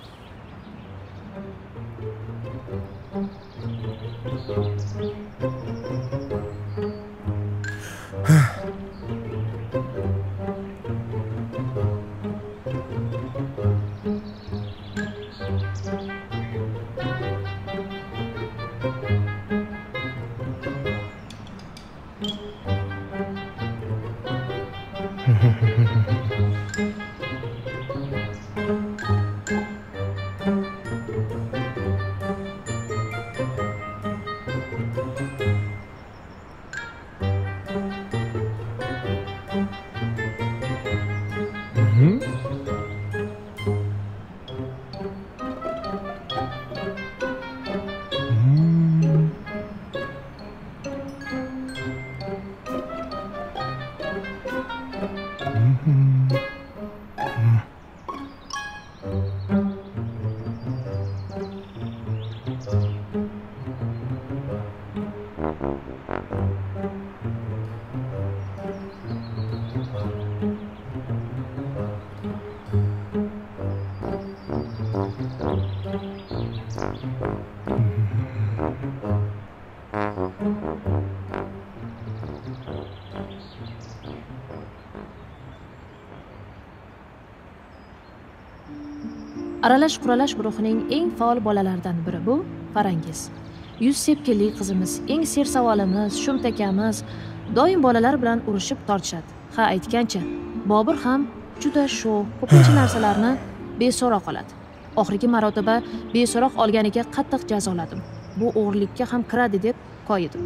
Aralash quralash guruhining eng faol bolalaridan biri bu Farangiz. Yuz sepkilli qizimiz, eng sersavolimiz, shumtakamiz doim bolalar bilan urushib tortishadi. Ha, aytgancha, Bobur ham juda sho'x, ko'pincha narsalarni beso'roq oladi. Oxirgi marotaba beso'roq olganiga qattiq jazoladim. Bu o'g'rilikka ham kiradi deb qo'ydim.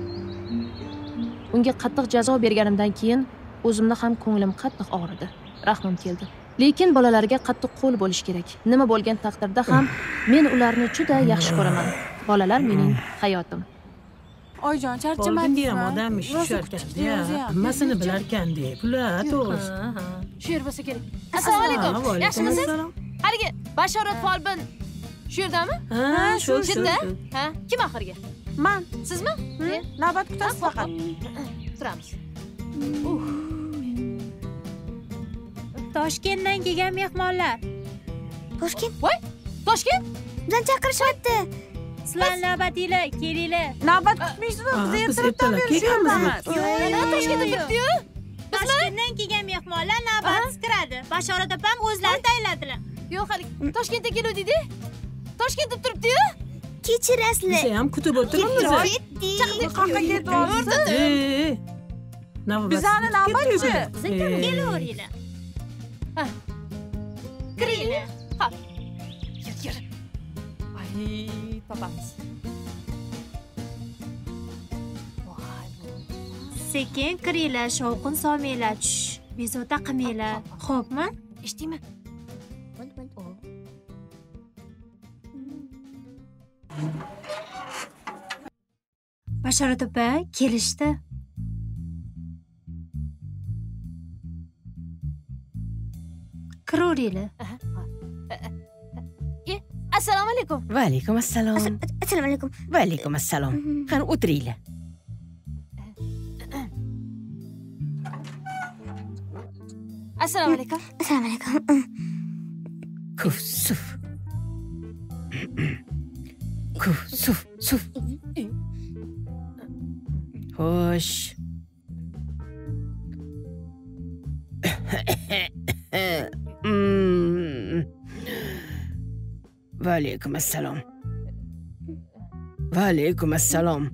Unga qattiq jazo berganimdan keyin o'zimni ham ko'nglim qattiq og'ridi. Rahmim keldi. Lekin bolalarga qattiq qo'l bo'lish kerak. Nima bo'lgan taqdirda ham men ularni juda yaxshi ko'raman. Bolalar mening hayotim. Oyjon, charchamadingmi? Ham odam ish tusharkan-da. Hammasini bilarkan-da. Pular to'g'ri. Shu yer bo'lsa kerak. Assalomu alaykum. Yaxshimisiz? Haligi Bashorat folbin shu yerdami? Ha, shu, shu. Ha, kim oxirgi? Men. Sizmi? Navbat kutasiz faqat. Turamiz. Toshkentdan kelgan mehmonlar. Toshkent? Voy, Toshkent? Bizdan chaqirishyapti. Sizlar navbatinglar, kelinglar. Navbat kutmaysizmi? Biz ertalab kelganmiz. Yo'q, Toshkentda turibdi-yu. Toshkentdan kelgan mehmonlar navbatsiz kiradi. Bashorat opam o'zlari tayinladilar. Yo'q, hali Toshkentda keluvdik-da. Toshkentda turibdi-yu. Kechirasizlar. Biz ham kutib o'tiribmiz. Ketdik. Qayoqqa ketyapsiz? Ey. Bizani navbatchi. Kelaveringlar. Ha. Kiringlar. Ha. Yur, yur. Ay, topamiz. Sekin kiringlar, shovqin solmanglar. Bezovta qilmanglar. Xo'pmi? Eshitdingmi? Bashorat opa, kelishdi. Kiraveringlar. Assalomu alaykum. Va alaykum assalom. Assalomu alaykum. Va alaykum assalom. Qani o'tiringlar. Assalomu alaykum. Assalomu alaykum. Kuf suf. Kuf suf suf. Xo'sh. Va alaykum assalom. Va alaykum assalom.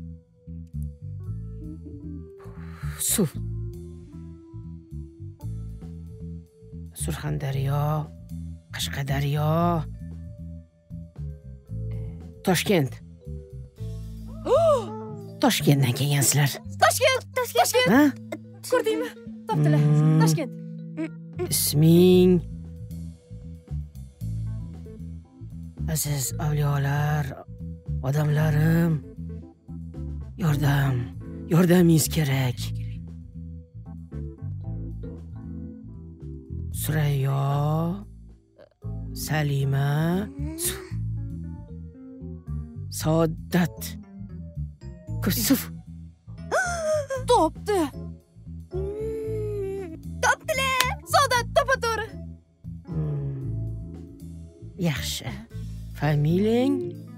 Suf. Surxondaryo, Qashqadaryo, Toshkent. Toshkentdan kelgansizlar. Toshkent, Toshkent. Ha? Ko'rdingmi? Topdilar. Toshkent. Isming? Aziz avliyolar, odamlarim, yordam, yordamingiz kerak. Surayyo, Salima, Saodat, Kusuf. Topdi. Topdilar. Saodat topa-to'g'ri. Yaxshi. Familiyang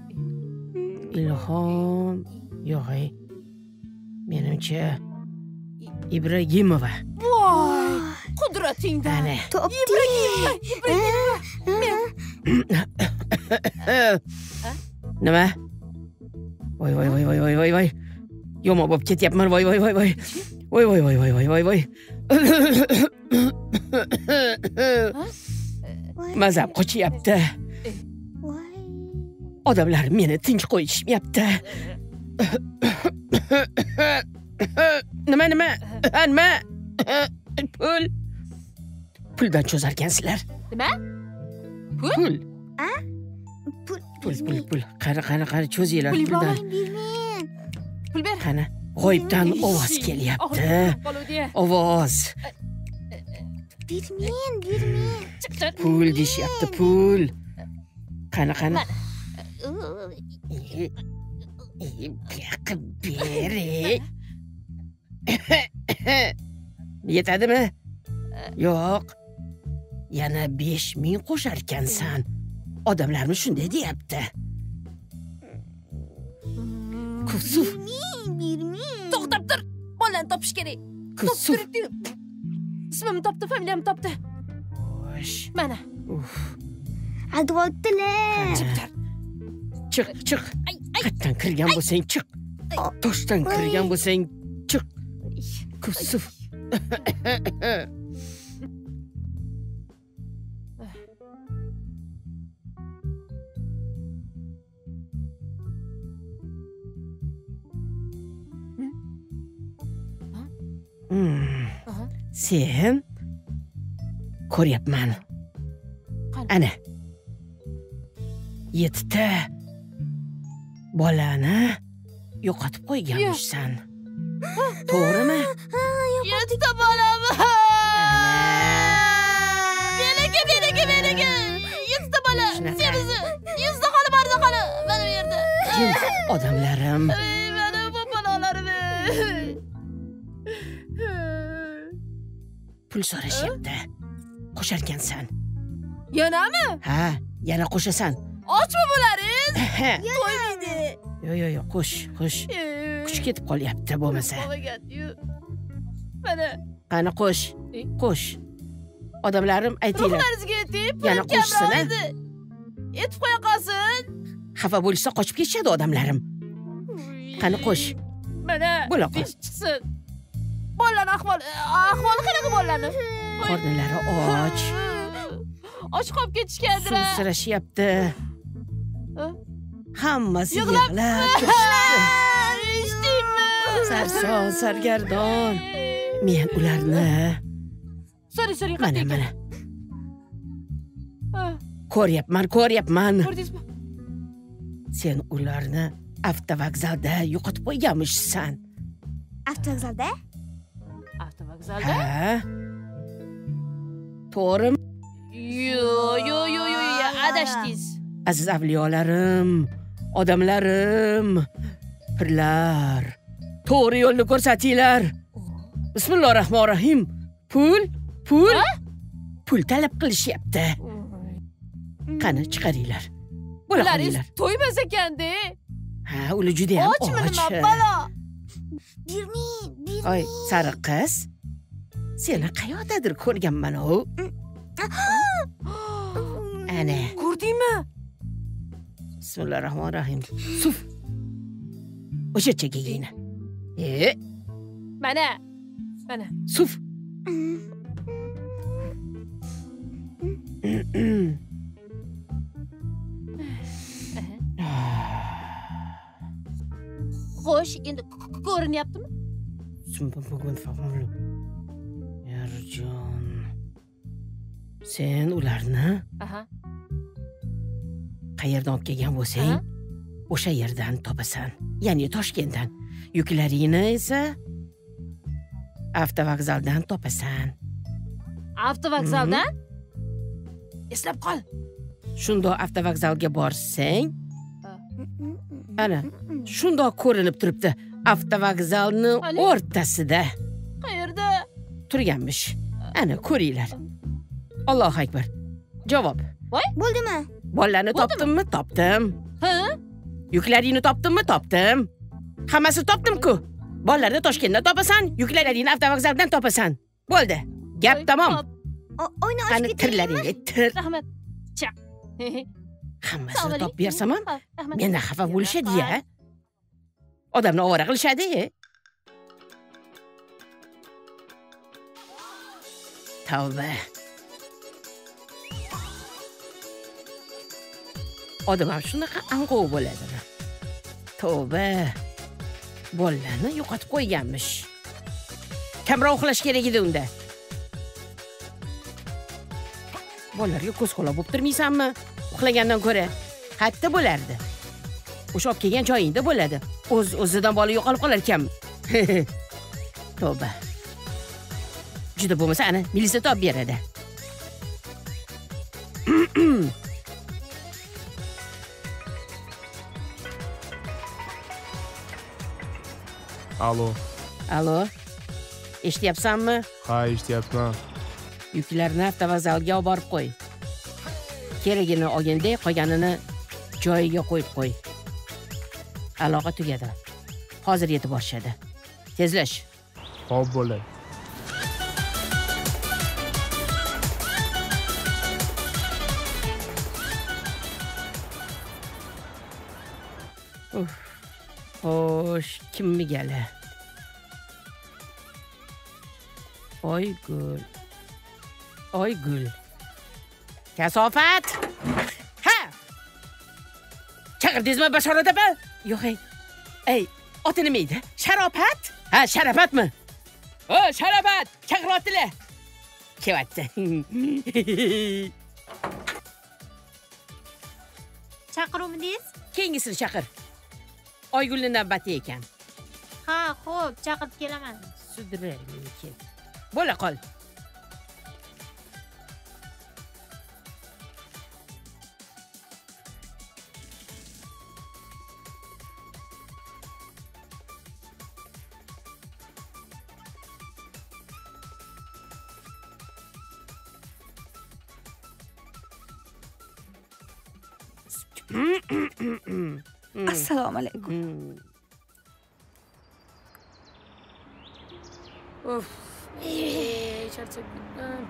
Ilhom, yo'q, menimcha Ibragimova. Voy, qudratingdan. Ana. Ibragimova, Ibragimova. Nima? Voy, voy, voy, voy, voy, voy, voy. Yomon bo'lib ketyapman. Voy, voy, voy, voy. Voy, voy, voy, voy, voy, voy, voy. Mazam qochyapti. Odamlar meni tinch qo'yishmayapti. Nima, nima? Nima? Pul. Puldan cho'zarkansizlar. Nima? Pul? Pul. A? Pul. Pul, pul, pul. Qani, qani, qani cho'zinglar puldan. Pul ber. Qani, g'oyibdan ovoz kelyapti. Ovoz. Bermen, bermen. Pul deyapti, pul. Qani, qani. Yoqib bering. Yetadimi? Yo'q. Yana besh ming qo'sharkansan. Odamlarni shunday deyapti. Kusuf. To'xtab tur. Bolani topish kerak. Kusuf. Ismimni topdi, familiyamni topdi. Xo'sh. Mana. Advokatlar. Chiq, chiq. Qatdan kirgan bo'lsang chiq. Toshdan kirgan bo'lsang chiq. Kusuf. Sen ko'ryapman. Ana. Yettita bolani yo'qotib qo'yganmisan. To'g'rimi? Yettita bolami? Meniki, meniki, meniki. Yettita bola. Semizni. Yuzta qoli barda qoli. Mana bu yerda. Kim odamlarim? Mana bu bolalarim. Pul so'rashyapti. Qo'sharkansan. Yanami? Ha, yana qo'shasan. Ochmi bo'laringiz? Qo'ymaydi. Yo'q, yo'q, yo'q, qo'sh, qo'sh. Kuch ketib qolyapti bo'lmasa. Mana. Qani qo'sh. Qo'sh. Odamlarim aytinglar. Ruhlaringizga yetib, yana qo'shsin. Yetib qo'ya qolsin. xafa bo'lishsa qochib ketishadi odamlarim. Qani qo'sh. Mana bo'la qol. chiqsin. Bolalar ahvoli, ahvoli qanaqa bolalarni? Qornilari och. Och qolib ketishgandilar. Suvsirashyapti. Hammasi yig'lab turishdi. Eshitdingmi? Sarson, sargardon. Men ularni Sori, sori, mana mana. Ko'ryapman, ko'ryapman. Ko'rdingizmi? Sen ularni avtovokzalda yo'qotib qo'yganmishsan. Avtovokzalda? Avtovokzalda? Ha? To'g'rimi? Yo, yo, yo, yo, yo, adashdingiz. Aziz avliyolarim, odamlarim, pirlar, to'g'ri yo'lni ko'rsatinglar. Bismillahirrohmanirrohim. Pul, pul, pul talab qilishyapti. Qani chiqaringlar. Bo'la qolinglar. To'ymas ekanda. Ha, ular juda ham och. Ochmi nima balo? Bermang, bermang. Oy, sariq qiz. Seni qayoqdadir ko'rganman-ku. Ana. Ko'rdingmi? Bismillahirrohmanirrohim. Suf. O'sha chegagina. E? Mana. Mana. Suf. Xo'sh, endi ko'rinyaptimi? Bugun fahmim. Yarjon. Sen ularni Aha. qayerdan olib kelgan bo'lsang, o'sha yerdan topasan. Ya'ni Toshkentdan. Yuklaringni esa avtovokzaldan topasan. Avtovokzaldan? Eslab qol. Shundoq avtovokzalga borsang, ana, shundoq ko'rinib turibdi. Avtovokzalni o'rtasida. Qayerda? Turganmish. Ana, ko'ringlar. Allohu akbar. Javob. Voy, bo'ldimi? Bolalarni topdimmi? Topdim. Ha? Yuklaringni topdimmi? Topdim. Hammasi topdim-ku. Bolalarni Toshkentdan topasan, yuklaringni avtovokzaldan topasan. Bo'ldi. Gap tamom. Oyna ochib ketdingmi? Tirlaringga tir. Rahmat. Chaq. Hammasini topib bersam ham mendan xafa bo'lishadi-ya. Odamni ovora qilishadi. Tavba. Odam ham shunaqa anqov bo'ladi. Tavba. Bolalarni yo'qotib qo'yganmish. Kamroq uxlash kerak edi unda. Bolalarga ko'z qo'lab bo'lib turmaysanmi? Uxlagandan ko'ra qayerda bo'lardi? O'sha olib kelgan joyingda bo'ladi. O'z o'zidan bola yo'qolib qolar ekanmi? Tavba. Juda bo'lmasa ana militsiya topib beradi. Alo. Alo. Eshityapsanmi? Ha, eshityapman. Yuklarni avtovokzalga olib borib qo'y. Keragini olganda qolganini joyiga qo'yib qo'y. Aloqa tugadi. Hozir yetib borishadi. Tezlash. Xo'p bo'ladi. Uf. Xo'sh, kimmi gali? Oygul. Oygul. Kasofat! Ha! Chaqirdingizmi Bashorat opa? Yo'q, ey. Ey, oti nima edi? Sharofat? Ha, Sharafatmi? O, Sharafat, chaqiryaptilar. Kelyapti. Chaqiruvmidingiz? Keyingisini chaqir. Oygulni navbati ekan. Ha, xo'p, chaqirib kelaman. Sudrarga kel. Bo'la qol. Assalomu alaykum. Uf. Ey, charchab ketdim.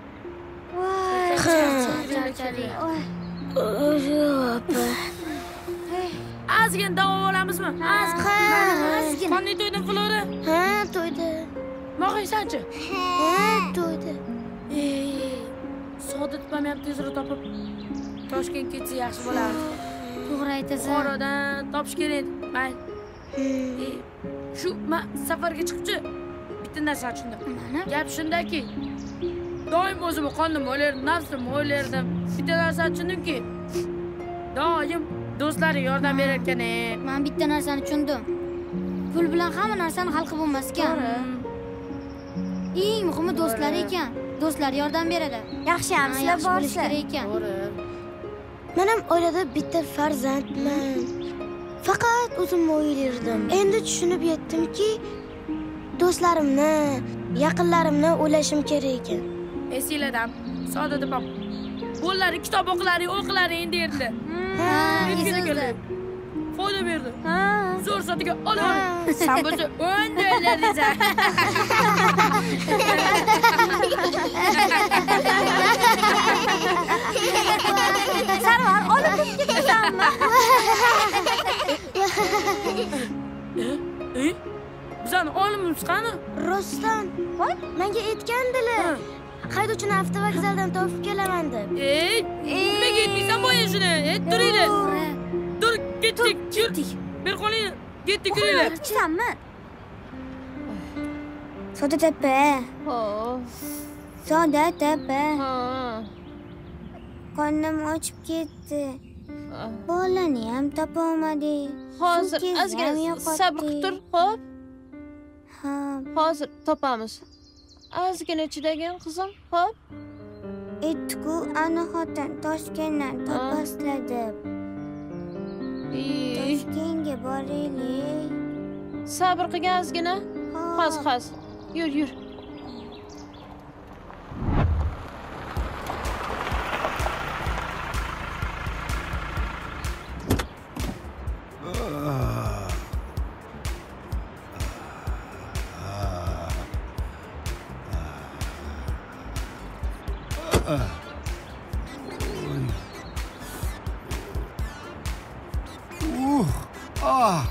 Voy, charchadik. Oy. Opa. ozgina davo olamizmi? Ha, ozgina. Qanday to'yding, Flora? Ha, to'ydi. Mog'iysanchi? Ha, to'ydi. Ey, Saodat opam ham tezroq topib Toshkentga ketsa yaxshi bo'lardi. To'g'ri aytasan. Qoradan topish kerak. Mayli. Shu men safarga chiqibchi bitta narsa tushundim. Gap shundaki, doim o'zimni qonim o'ylardim, nafsim o'ylardim. Bitta narsa tushundimki, doim do'stlaring yordam berar ekan. Men bitta narsani tushundim. Pul bilan hamma narsani hal qilib bo'lmas ekan. Eng muhimi do'stlar ekan. Do'stlar yordam beradi. Yaxshi ham sizlar borsizlar ekan. Men ham oilada bitta farzandman. Faqat o'zimni o'ylardim. Endi tushunib yetdimki, do'stlarimni, yaqinlarimni o'ylashim kerak ekan. Esinglardam, Saodat opam. Bo'llari kitob o'qilaring, o'qilaring derdi. Ha, esimda. Foyda berdi. Ha. Zo'r sotiga olaver. Sen bo'lsa o'n dollar desa. Sarvar, olib ketasanmi? E? Bizani olimimiz qani? Rostdan. Voy, menga aytgandilar. Haydovchini avtovokzaldan topib kelaman deb. Ey, nimaga aytmaysan bo'yin shuni? Ey, turinglar. Dur, ketdik, ketdik. Bir qo'lingni, ketdik, turinglar. Chiqsanmi? Saodat opa. Ha. Saodat opa. Ha. Qornim ochib ketdi. Bolani ham topolmadik. Hozir ozgina sabr qilib tur, xo'p? Ha. Hozir topamiz. Ozgina chidagin, qizim, xo'p? Aytku, ana xotin Toshkentdan topasizlar deb. Toshkentga boraylik. Sabr qilgan ozgina. Hozir, hozir. Yur, yur. Uh, ah,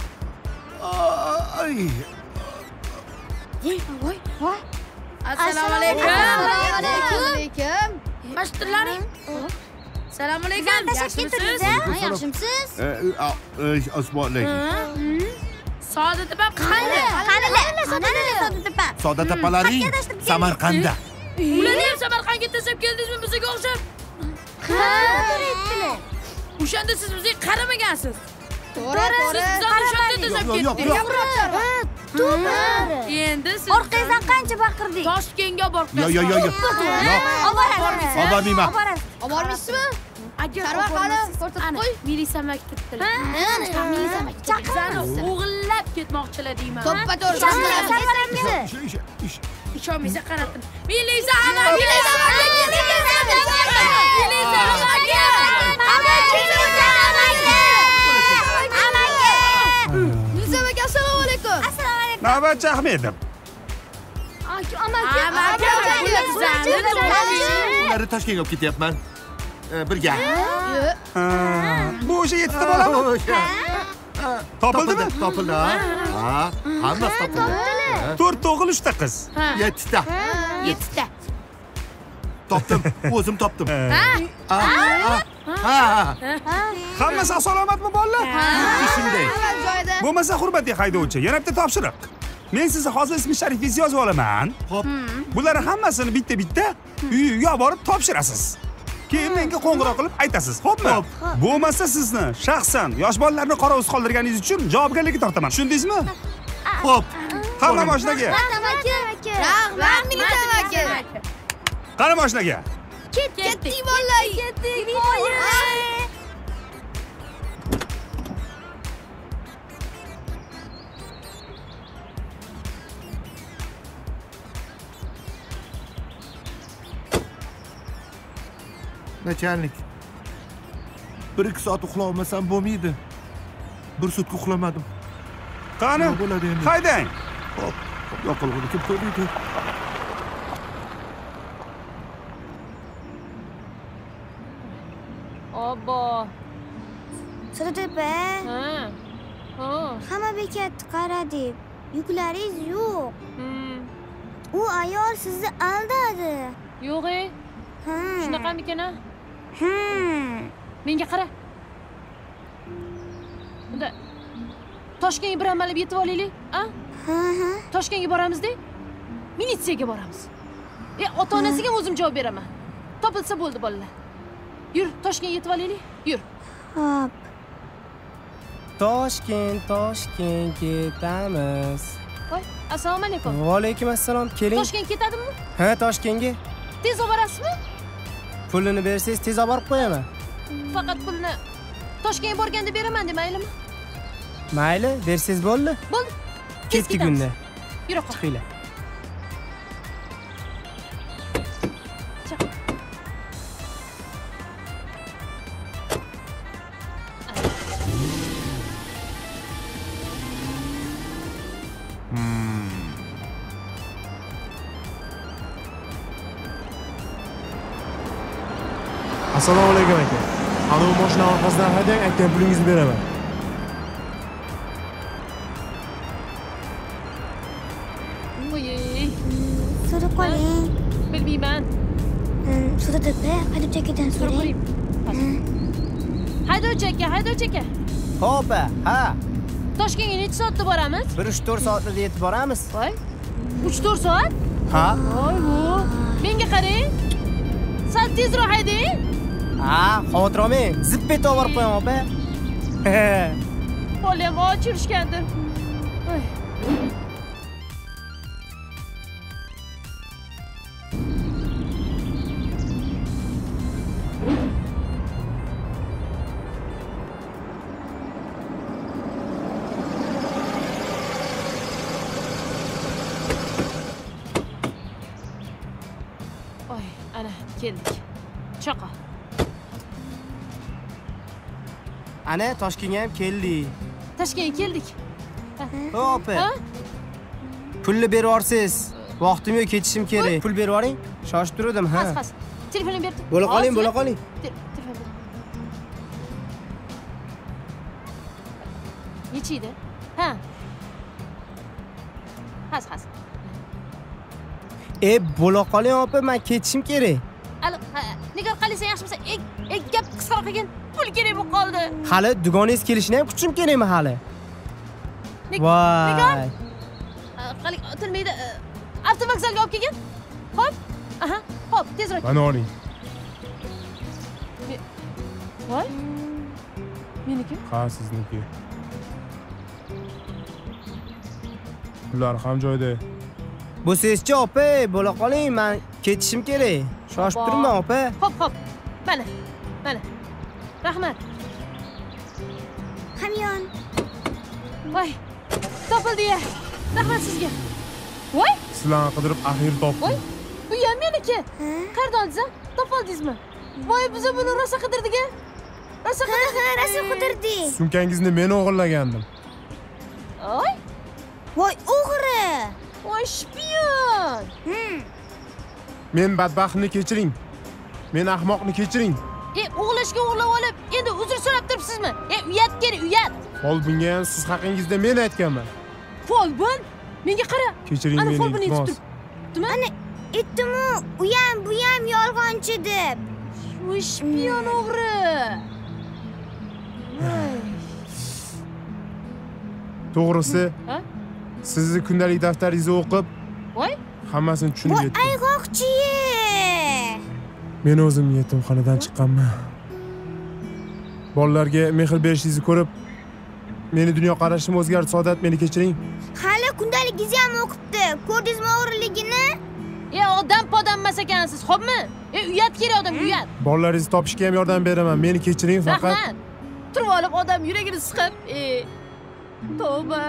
ay. Voy, voy, voy. Assalomu alaykum. Assalomu alaykum. Mashturlaring. Assalomu alaykum. Yaxshimisiz? Ha, yaxshimisiz? Assalomu alaykum. Saodat opam qani? Qani? Saodat opa. Saodat opalaring Samarqandda. Ularni ham Samarqandga tashlab keldingizmi bizga o'xshab? Ha, to'g'ri aytdilar. O'shanda siz bizga qaramagansiz. To'g'ri, to'g'ri. Siz bizani o'shanda tashlab ketdingiz. To'g'ri. Endi siz orqangizdan qancha baqirdik? Toshkentga borib Yo, yo, yo, yo. Oborasiz. Obormayman. Obormaysizmi? Agar Sarvar qani, ko'rsatib qo'y. Militsiya maktabida. Ha, militsiya maktabida. Bizani o'g'irlab ketmoqchilar deyman. To'ppa to'g'ri. Sarvaramiz. Ishonmaysa qarabdim. Militsiya amaga! Militsiya amaga! Militsiya amaga! Militsiya amaga, assalomu alaykum. Assalomu alaykum. Navbatchi Ahmedov. Amaga. Ularni Toshkentga olib ketyapman. Birga. Bu o'sha yettita bolami? Topildimi? Topildi. Ha, hammasi topildi. to'rtta o'g'il, uchta qiz. yettita. yettita. Topdim, o'zim topdim. Ha? Ha. Hammasi salomatmi bolalar? Shunday. Bo'lmasa hurmatli haydovchi, yana bitta topshiriq. Men sizni hozir ismi sharifingizni yozib olaman. Xo'p. Bularni hammasini bitta-bitta uyga borib topshirasiz. Keyin menga qo'ng'iroq qilib aytasiz, xo'pmi? Bo'lmasa sizni shaxsan yosh bolalarni qorovsiz qoldirganingiz uchun javobgarlikka tortaman. Tushundingizmi? Xo'p. Hamma mashinaga. Rahmat, militsiya amaga. Qani mashinaga? Ketdik bolalar. Ketdik. Nachalnik. bir ikki soat uxlolmasam bo'lmaydi. Bir sutka uxlamadim. Qani? Haydang. Hop, yoqilg'ini kim to'laydi? Obbo. So'tepa. Ha. Ha. Hamma bekatni qaradik. Yuklaringiz yo'q. U ayol sizni aldadi. Yo'q-e. Ha. Shunaqamikan a? Ha. Menga qara. Unda Toshkentga bir amalib yetib olaylik, a? Ha, ha. Toshkentga boramiz-da. Militsiyaga boramiz. E, ota-onasiga o'zim javob beraman. Topilsa bo'ldi bolalar. Yur, Toshkentga yetib olaylik. Yur. Xo'p. Toshkent, Toshkent ketamiz. Voy, assalomu alaykum. Va alaykum assalom. Keling. Toshkentga ketadimmi? Ha, Toshkentga. Tez olib borasizmi? Pulini bersangiz tez olib borib qo'yaman. Faqat pulni Toshkentga borganda beraman demaylimi? Mayli, bersangiz bo'ldi. Bo'ldi. Ketdi kunda. Yura qol. Chiqinglar. Assalomu alaykum aka. Ana bu mashina orqasidan haydang, aytgan pulingizni beraman. Voy. So'rab qoling. Bilmayman. So'tepa, haydovchi akadan so'rang. Haydovchi aka, haydovchi aka. Xo'p, ha. Toshkentga necha soatda boramiz? bir uch to'rt soatda yetib boramiz. Voy. uch to'rt soat? Ha. Voy, voy. Menga qarang. Sal tezroq haydang. Ha, xavotir olmang. Zip etib borib qo'yaman, opa. Bolam och yurishgandir. Voy. Oy, ana keldik. Cho'qa. Ana Toshkentga ham keldik. Toshkentga keldik. Opa. Pulni berib yuborsiz. Vaqtim yo'q, ketishim kerak. Pul berib yuboring. Shoshib turdim, ha. Has, has. Telefonini berdim. Bo'la qoling, bo'la qoling. Necha edi? Ha. Has, has. E, bo'la qoling, opa, men ketishim kerak. Al, nigar qalisa yaxshi bo'lsa, ey, ey gap qisqaroq ekan. Pul kerak bo'lib qoldi. Hali dugoningiz kelishini ham kutishim kerakmi hali? Voy. Nigar. Qalik o'tilmaydi. Avtovokzalga olib kelgan. Xo'p. Aha, xo'p, tezroq. Mana oling. Voy. Meniki? Ha, sizniki. Ular ham joyda. Bu sizchi, opa, bo'la qoling, men ketishim kerak. Shoshib turman, opa. Xo'p, xo'p. Mana. Mana. Rahmat. Hamyon. Voy. Topildi-ya. Rahmat sizga. Voy. Sizlarni qidirib axir topdim. Voy. Bu ham meniki. Qayerdan oldingiz? Topildingizmi? Voy, biz buni rosa qidirdik-a. Rosa qidirdik. Ha, rosa qidirdik. Sumkangizni men o'g'irlagandim. Oy. Voy, o'g'ri. Voy, shpion. Men badbaxtni kechiring. Men ahmoqni kechiring. E, o'g'lashga o'g'lab olib, endi uzr so'rab turibsizmi? E, uyat kerak, uyat. Folbinga ham siz haqingizda men aytganman. Folbin? Menga qara. Kechiring meni. Ana folbin aytib turibdi. Ana aytdim-u, u ham, bu ham yolg'onchi deb. Voy, shpion o'g'ri. To'g'risi, ha? Sizni kundalik daftaringizni o'qib, voy, hammasini tushunib yetdim. Voy, ayg'oqchi. Men o'zim yetimxonadan chiqqanman. Bolalarga mehr berishingizni ko'rib, meni dunyoqarashim o'zgardi. Saodat, meni kechiring. Hali kundaligingizni ham o'qibdi. Ko'rdingizmi o'g'riligini? E, odam podammas ekansiz, xo'pmi? E, uyat kerak odam, uyat. Bolalaringizni topishga ham yordam beraman. Meni kechiring faqat. Rahmat. Turib olib odam yuragini siqib, e, tavba.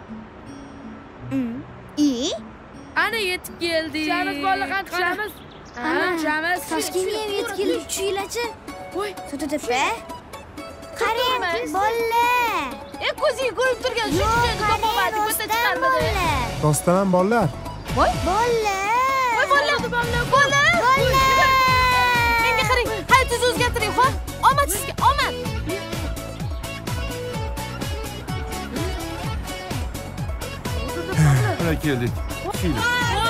I? Ana yetib keldik. Tushamiz bolalar, qani tushamiz? Ana, tushamiz. Toshkentga ham yetib keldik, tushinglarchi. Voy, So'tepa. Qarang, bolalar. E, ko'zingiz ko'rib turgan shu joyda to'poladi, ko'ta chiqarmadi. Rostdan ham bolalar. Voy, bolalar. Voy, bolalar, bolalar, bolalar. Bolalar. Menga qarang, hayotni o'zgartiring, xo'p? Omad sizga, omad. yana keldik. Keling.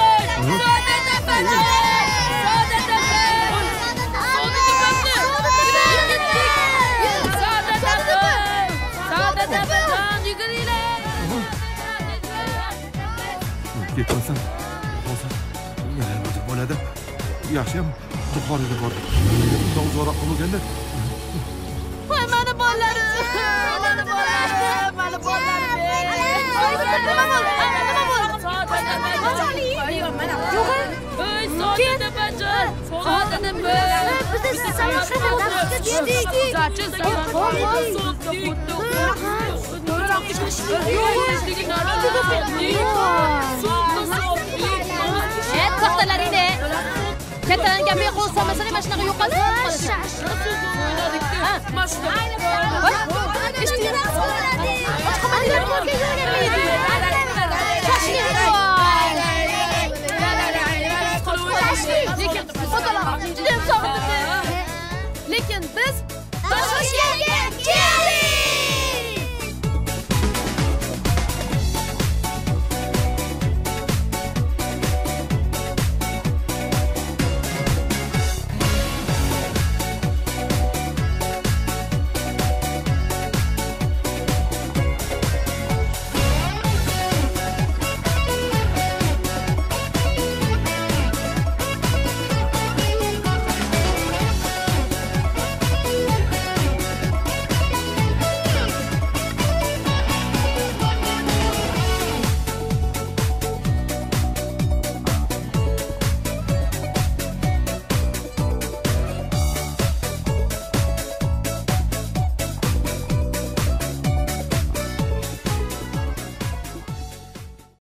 Ketmasam, hozir yana nima bo'ladi? Yaxshiyam yuqoriga bordik. Undan uzoqroq bo'lganda. Voy, mani bollarim. Mani bollarim, mani bollarim. Voy, nima bo'ldi? Nima bo'ldi? Voy, so'zida bajar. So'zida bajar. Biz Samarqandga darsga tushdik. Zachi Et paxtalaringni. Kattadan gapga qo'l solmasang, mana shunaqa yo'qolib qoladi. Ha, mashina.